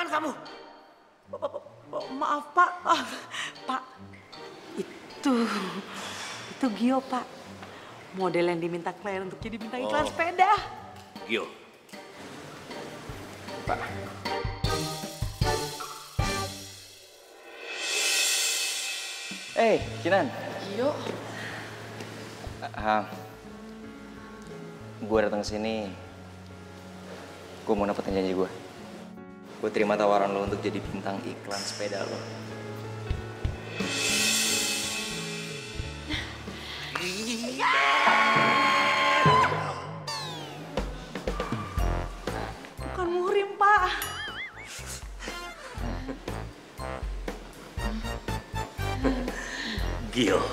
Apaan kamu? Maaf Pak, Pak, itu Gio Pak, model yang diminta klien untuk jadi bintang iklan sepeda. Gio. Pak. Kinan. Gio. Gue datang ke sini, gue mau dapetin janji gue. Gue terima tawaran lo untuk jadi bintang iklan sepeda lo. Bukan muhrim Pak. Gio.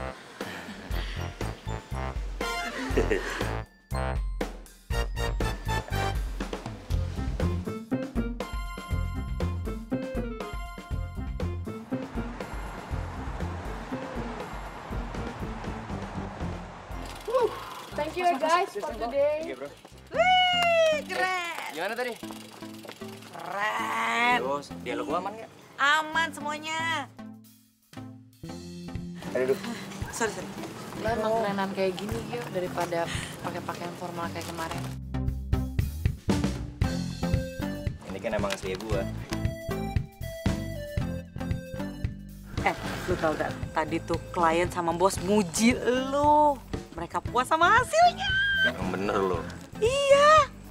Thank you guys for today. Wih, keren. Gimana tadi? Keren. Terus, dialog gue aman gak? Aman semuanya. Aduh. Sorry. Lo emang kerenan kayak gini Gio daripada pakai pakaian formal kayak kemarin. Ini kan emang asli gue. Lu tau gak, tadi tuh klien sama bos muji lu. Mereka puas sama hasilnya. Yang bener lo. Iya.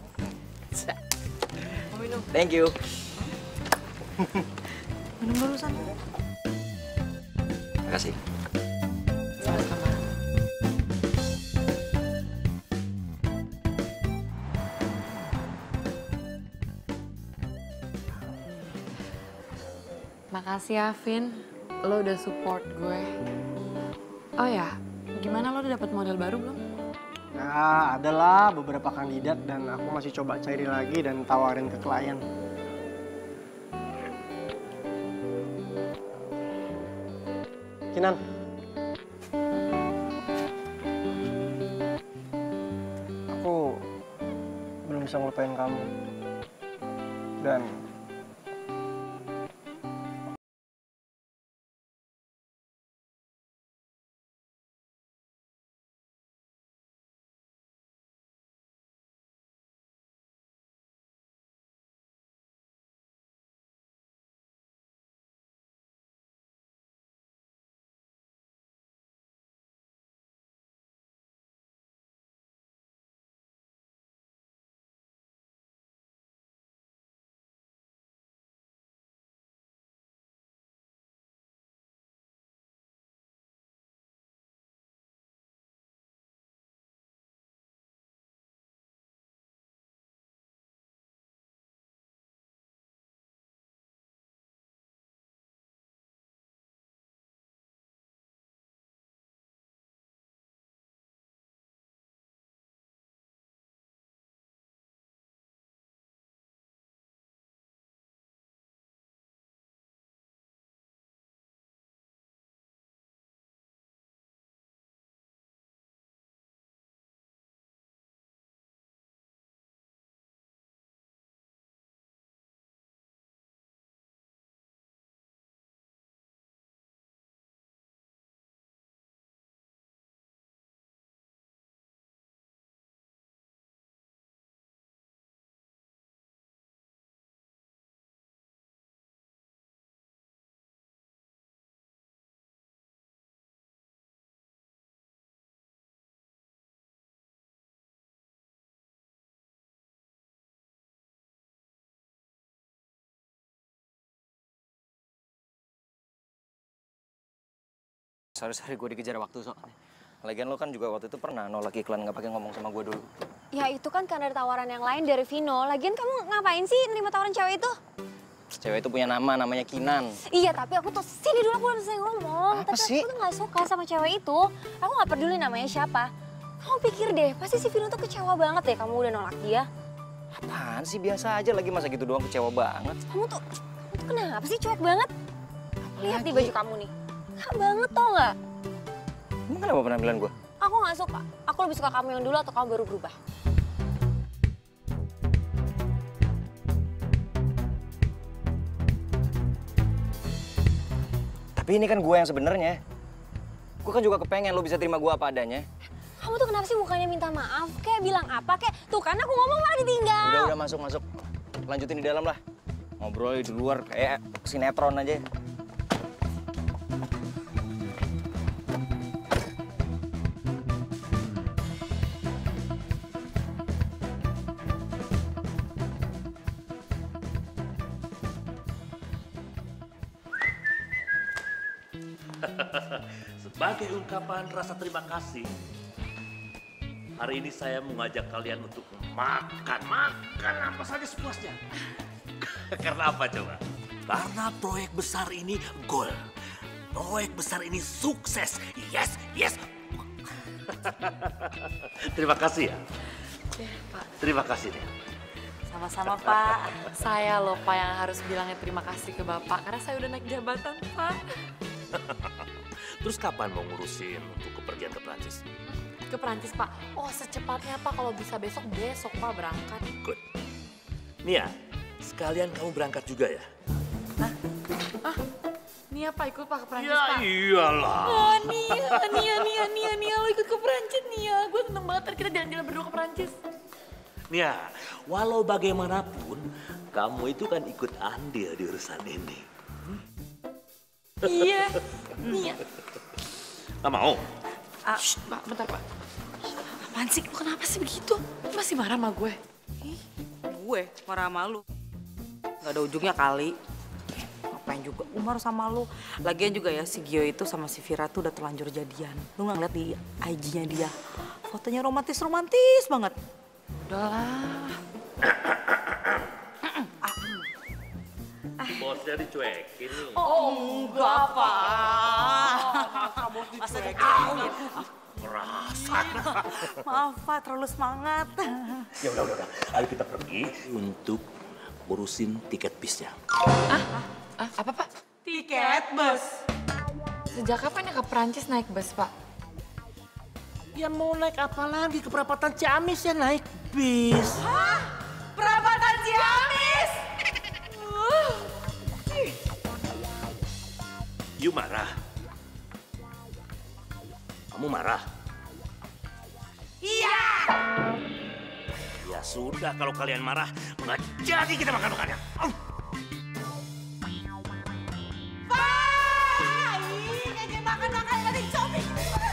Thank you. Minum dulu sana. Makasih. Sama-sama. Makasih ya, Vin. Lo udah support gue. Oh ya, gimana lo udah dapet model baru belum? Ya, adalah beberapa kandidat dan aku masih coba cari lagi dan tawarin ke klien. Kinan. Aku belum bisa ngelupain kamu. Dan Sorry, gue dikejar waktu soalnya. Lagian lo kan juga waktu itu pernah nolak iklan nggak pakai ngomong sama gue dulu. Ya itu kan karena ada tawaran yang lain dari Vino. Lagian kamu ngapain sih nerima tawaran cewek itu? Cewek itu punya nama, namanya Kinan. Iya, tapi aku tuh sini dulu aku udah selesai ngomong. Apa Tapi sih? aku tuh gak suka sama cewek itu. Aku gak peduli namanya siapa. Kamu pikir deh, pasti si Vino tuh kecewa banget deh kamu udah nolak dia. Apaan sih, biasa aja lagi, masa gitu doang kecewa banget. Kamu tuh kenapa sih cuek banget? Lihat di baju kamu nih. Kak banget tau gak? Emang kenapa penampilan gue? Aku gak suka. Aku lebih suka kamu yang dulu atau kamu baru berubah. Tapi ini kan gue yang sebenarnya. Gue kan juga kepengen lo bisa terima gue apa adanya. Kamu tuh kenapa sih bukannya minta maaf? Kayak bilang apa? Kayak tuh kan aku ngomong malah ditinggal. Udah masuk. Lanjutin di dalam lah. Ngobrol di luar kayak sinetron aja. Sebagai ungkapan rasa terima kasih, hari ini saya mengajak kalian untuk makan apa saja sepuasnya. Karena apa coba? Karena proyek besar ini goal. Proyek besar ini sukses. Yes. Terima kasih ya. Pak. Terima kasih nih. Sama-sama, Pak. Saya loh Pak yang harus bilangnya terima kasih ke Bapak karena saya udah naik jabatan, Pak. Terus kapan mau ngurusin untuk kepergian ke Prancis? Ke Prancis, Pak. Oh, secepatnya Pak, kalau bisa besok Pak berangkat. Good. Nia, sekalian kamu berangkat juga ya? Nia Pak ikut Pak ke Prancis, Ya Pak. iyalah. Oh, Nia, lo ikut ke Prancis, Nia. Gue seneng banget, ntar kita jalan-jalan berdua ke Prancis. Nia, walau bagaimanapun, kamu itu kan ikut andil di urusan ini. Iya, Nia. Gak mau? Shh, Pak, bentar, Pak. Apaan sih? Lo kenapa sih begitu? Lo masih marah sama gue? Gue marah sama lu. Gak ada ujungnya kali. Ngapain juga Umar sama lu. Lagian juga ya si Gio itu sama si Vira tuh udah terlanjur jadian. Lu gak ngeliat di IG-nya dia. Fotonya romantis banget. Udahlah. Bosnya dicuekin nih. Oh enggak, Pak. Masa dicuekin? Merasa. Maaf, Pak. Terlalu semangat. Ya udah. Ayo kita pergi untuk urusin tiket bisnya. Apa, Pak? Tiket bus. Sejak kapan ya ke Prancis naik bus, Pak? Ya mau naik apa lagi? Ke perapatan Ciamis ya naik bis. Hah? Perapatan Ciamis? You marah? Kamu marah? Iya. Ya sudah, kalau kalian marah, nggak jadi kita makan-makannya. Pak! Ih, ngajak makan-makan nggak dicopik.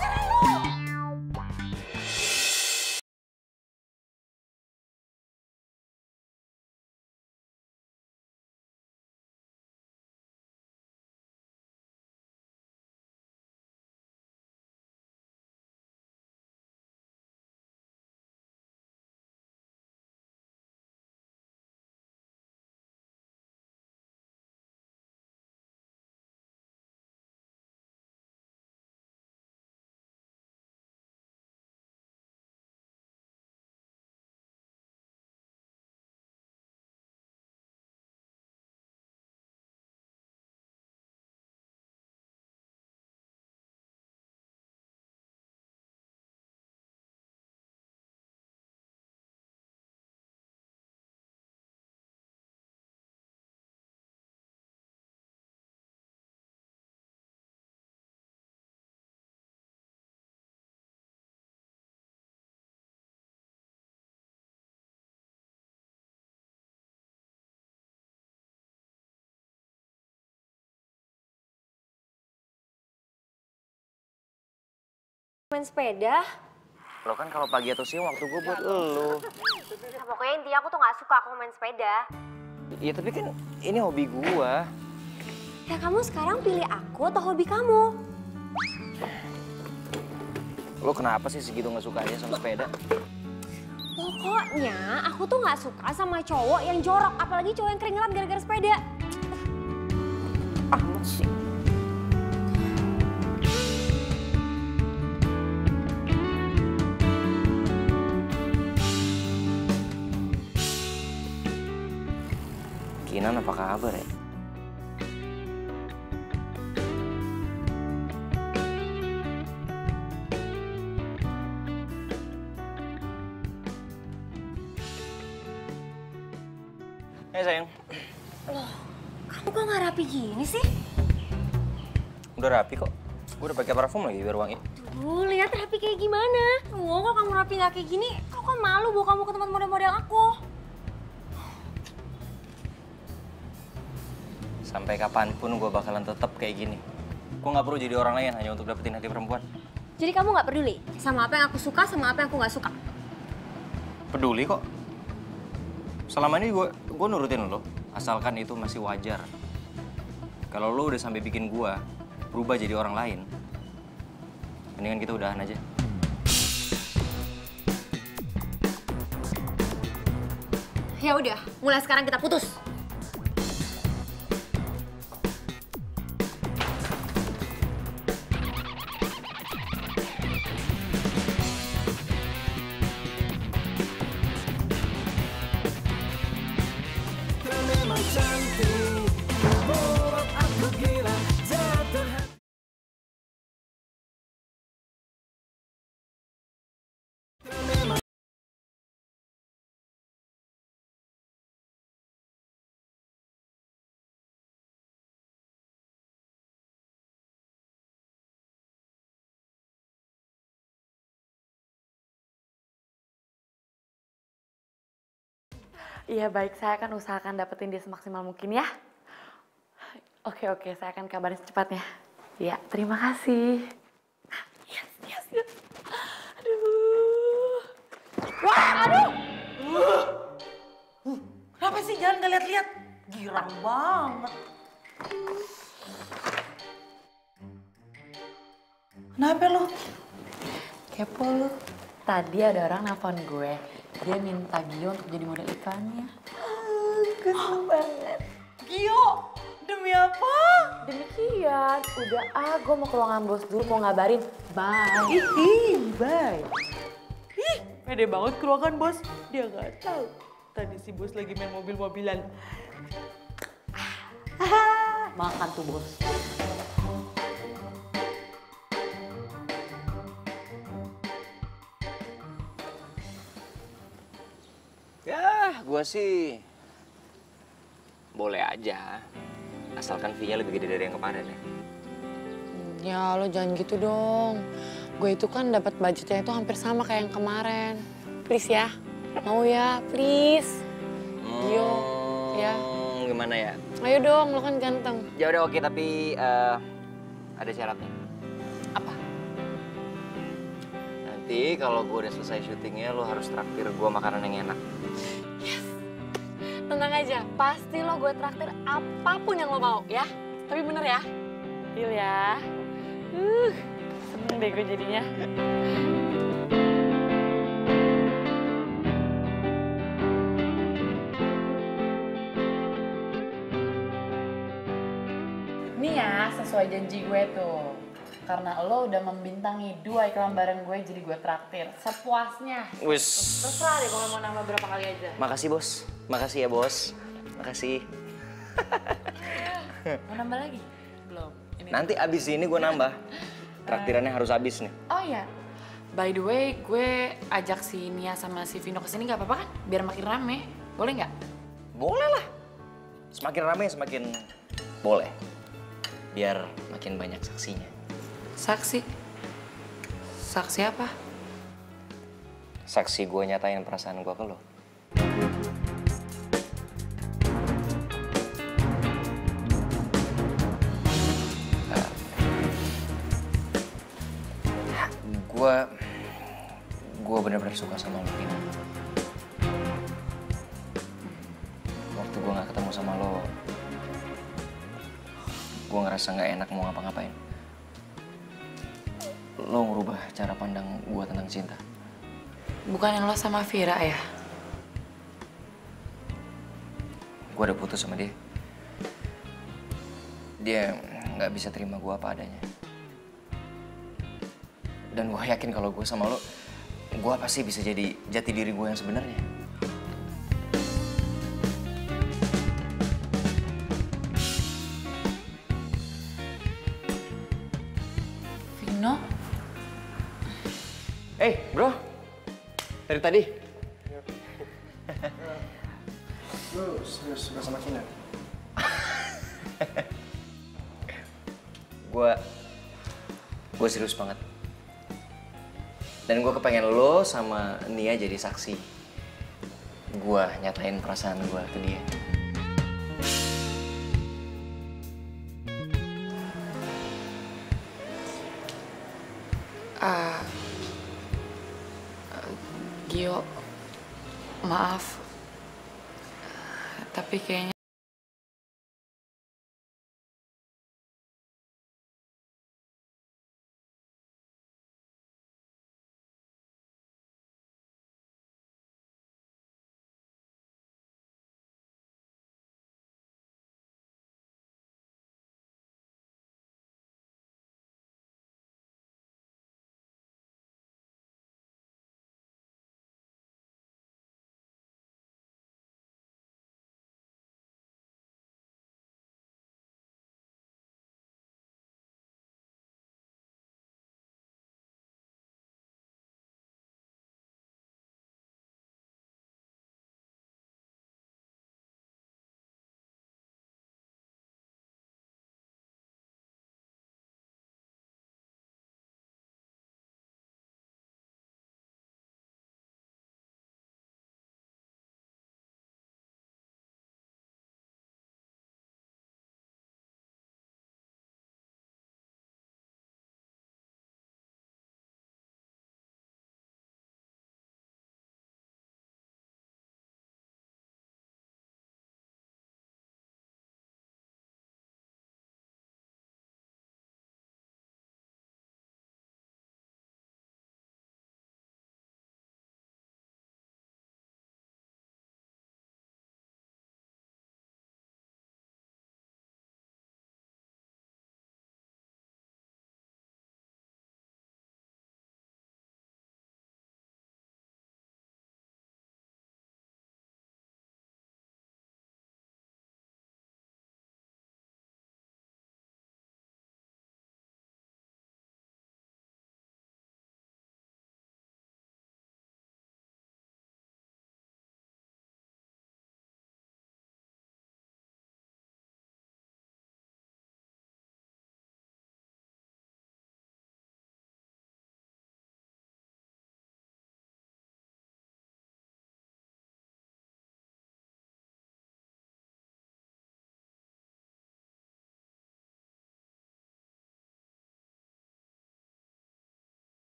Main sepeda? Lo kan kalau pagi atau siang waktu gue buat lo. Nah, pokoknya intinya aku tuh gak suka aku main sepeda. Iya tapi kan ini hobi gue. Ya kamu sekarang pilih aku atau hobi kamu? Lo kenapa sih segitu gak sukanya sama sepeda? Pokoknya aku tuh gak suka sama cowok yang jorok, apalagi cowok yang keringetan gara-gara sepeda. Amat sih. Kinan apa kabar ya? Sayang. Loh, kamu kok gak rapi gini sih? Udah rapi kok. Gue udah pakai parfum lagi biar wangi. Lihat rapi kayak gimana? Kalau kamu rapi nggak kayak gini, aku kan malu bawa kamu ke tempat model-model aku. Sampai kapanpun gue bakalan tetap kayak gini. Gue nggak perlu jadi orang lain hanya untuk dapetin hati perempuan. Jadi kamu nggak peduli sama apa yang aku suka, sama apa yang aku nggak suka? Peduli kok. Selama ini gue nurutin lo, asalkan itu masih wajar. Kalau lo udah sampai bikin gue berubah jadi orang lain, mendingan kita udahan aja. Ya udah, mulai sekarang kita putus. Iya baik, saya akan usahakan dapetin dia semaksimal mungkin ya. Oke, saya akan kabarin secepatnya. Ya, terima kasih. Yes. Aduh. Wah, aduh! Kenapa sih? Jangan nggak lihat-lihat. Girang banget. Kenapa lu? Kepo lu. Tadi ada orang nelfon gue. Dia minta Gio untuk jadi model iklannya. Gue seneng banget. Gio, demi apa? Demikian, udah gue mau ke ruangan bos dulu mau ngabarin. Bye. Bye. Ih, pede banget ke ruangan bos. Dia nggak tahu. Tadi si bos lagi main mobil-mobilan. Makan tuh bos. Ya, gue sih boleh aja. Asalkan fee-nya lebih gede dari yang kemarin ya. Ya lo jangan gitu dong. Gue itu kan dapat budgetnya itu hampir sama kayak yang kemarin. Please ya, mau ya, please. Gio, ya. Gimana ya? Ayo dong, lo kan ganteng. Ya udah oke, tapi ada syaratnya. Apa? Nanti kalau gue udah selesai syutingnya, lo harus traktir gue makanan yang enak. Yes. Tenang aja, pasti lo gue traktir apapun yang lo mau ya. Tapi bener ya, deal ya. Seneng deh gue jadinya. Nih ya, sesuai janji gue tuh. Karena lo udah membintangi 2 iklan bareng gue, jadi gue traktir sepuasnya. Wis. Terserah deh kalau mau nambah berapa kali aja. Makasih bos, makasih ya bos, makasih. Mau nambah lagi? Belum. Ini Nanti abis ini gue nambah. Traktirannya harus habis nih. Oh iya, by the way gue ajak si Nia sama si Vino kesini nggak apa-apa kan? Biar makin rame, boleh nggak? Boleh lah. Semakin rame semakin boleh. Biar makin banyak saksinya. Saksi? Saksi apa? Saksi gue nyatain perasaan gue ke lo. Gue bener-bener suka sama lo, Vino. Waktu gue gak ketemu sama lo, gue ngerasa gak enak mau ngapa-ngapain. Lo ngerubah cara pandang gue tentang cinta. Bukan yang lo sama Vira ya? Gue udah putus sama dia. Dia gak bisa terima gue apa adanya. Dan gue yakin kalau gue sama lo, gue pasti bisa jadi jati diri gue yang sebenarnya. Vino? Bro, dari tadi. Lu serius suka sama Kinar? gue serius banget. Dan gue kepengen lo sama Nia jadi saksi. Gue nyatain perasaan gue ke dia. Gio, maaf. Tapi kayaknya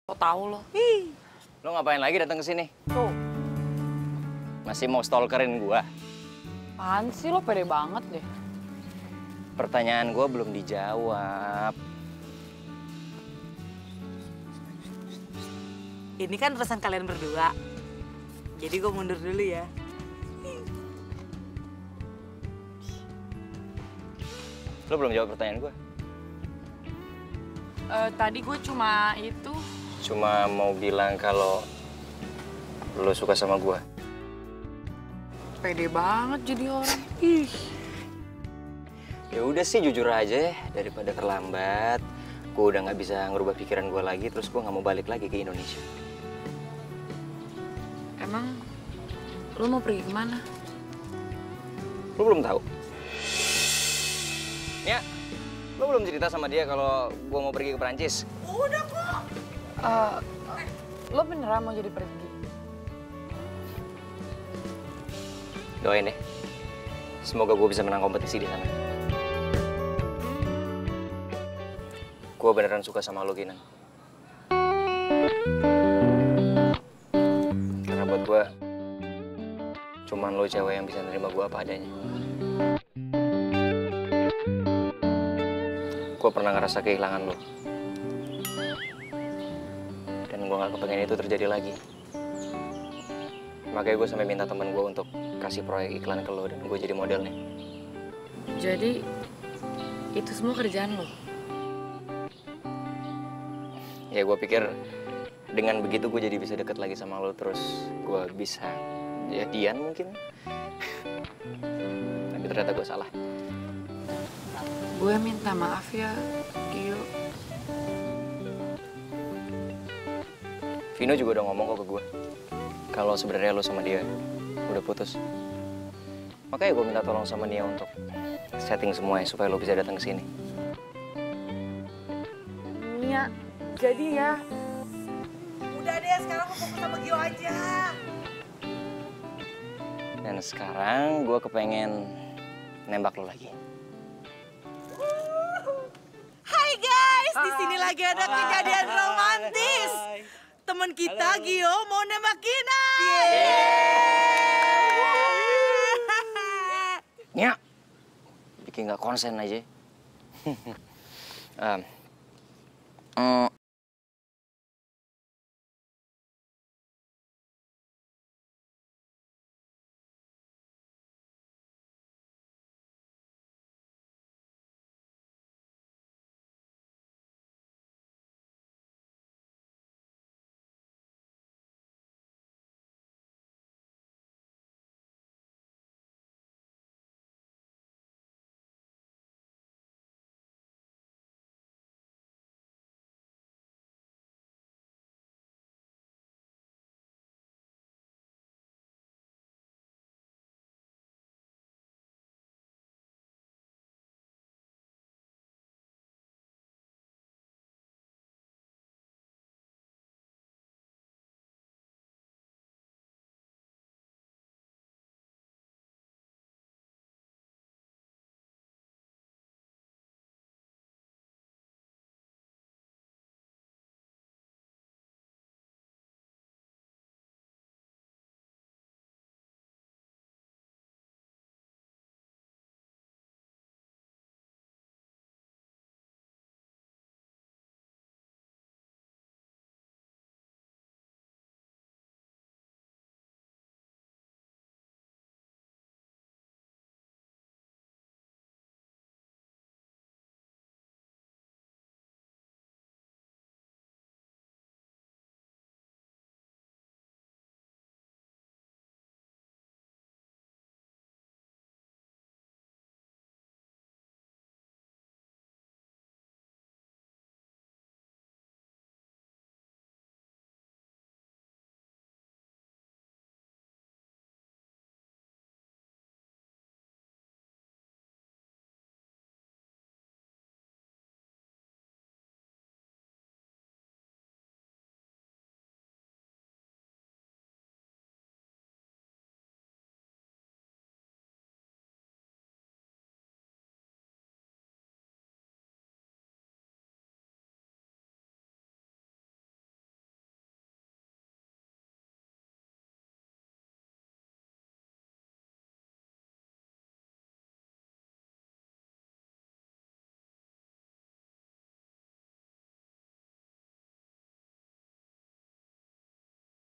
So tau lo. Lo ngapain lagi datang ke sini? Tuh. Masih mau stalkerin gua? Apaan sih lo pede banget deh. Pertanyaan gua belum dijawab. Ini kan urusan kalian berdua. Jadi gue mundur dulu ya. Lo belum jawab pertanyaan gua. Tadi gue cuma itu. Cuma mau bilang kalau lo suka sama gua. Pede banget jadi orang. Ya udah sih jujur aja ya, daripada terlambat. Gue udah nggak bisa ngerubah pikiran gue lagi, terus gue nggak mau balik lagi ke Indonesia. Emang lo mau pergi kemana? Lo belum tahu? Ya, lo belum cerita sama dia kalau gue mau pergi ke Perancis. Lo beneran mau jadi pergi? Doain deh. Semoga gue bisa menang kompetisi di sana. Gue beneran suka sama lo, Kinan. Karena buat gue, cuman lo cewek yang bisa nerima gue apa adanya. Gue pernah ngerasa kehilangan lo. Dan gue gak kepengen itu terjadi lagi. Makanya gue sampai minta temen gue untuk kasih proyek iklan ke lo dan gue jadi modelnya. Jadi itu semua kerjaan lo? Ya gue pikir dengan begitu gue jadi bisa deket lagi sama lo, terus gue bisa jadian mungkin. Tapi ternyata gue salah. Gue minta maaf ya, Gio. Vino juga udah ngomong kok ke gue kalau sebenarnya lo sama dia udah putus. Makanya gue minta tolong sama dia untuk setting semuanya supaya lo bisa datang ke sini. Nia, jadi ya. Udah deh, sekarang gue fokus sama Gio aja. Dan sekarang gue kepengen nembak lo lagi. Hai guys, di sini lagi ada kejadian romantis. Temen kita Gio mau nembak Kinan. Nya, bikin nggak konsen aja.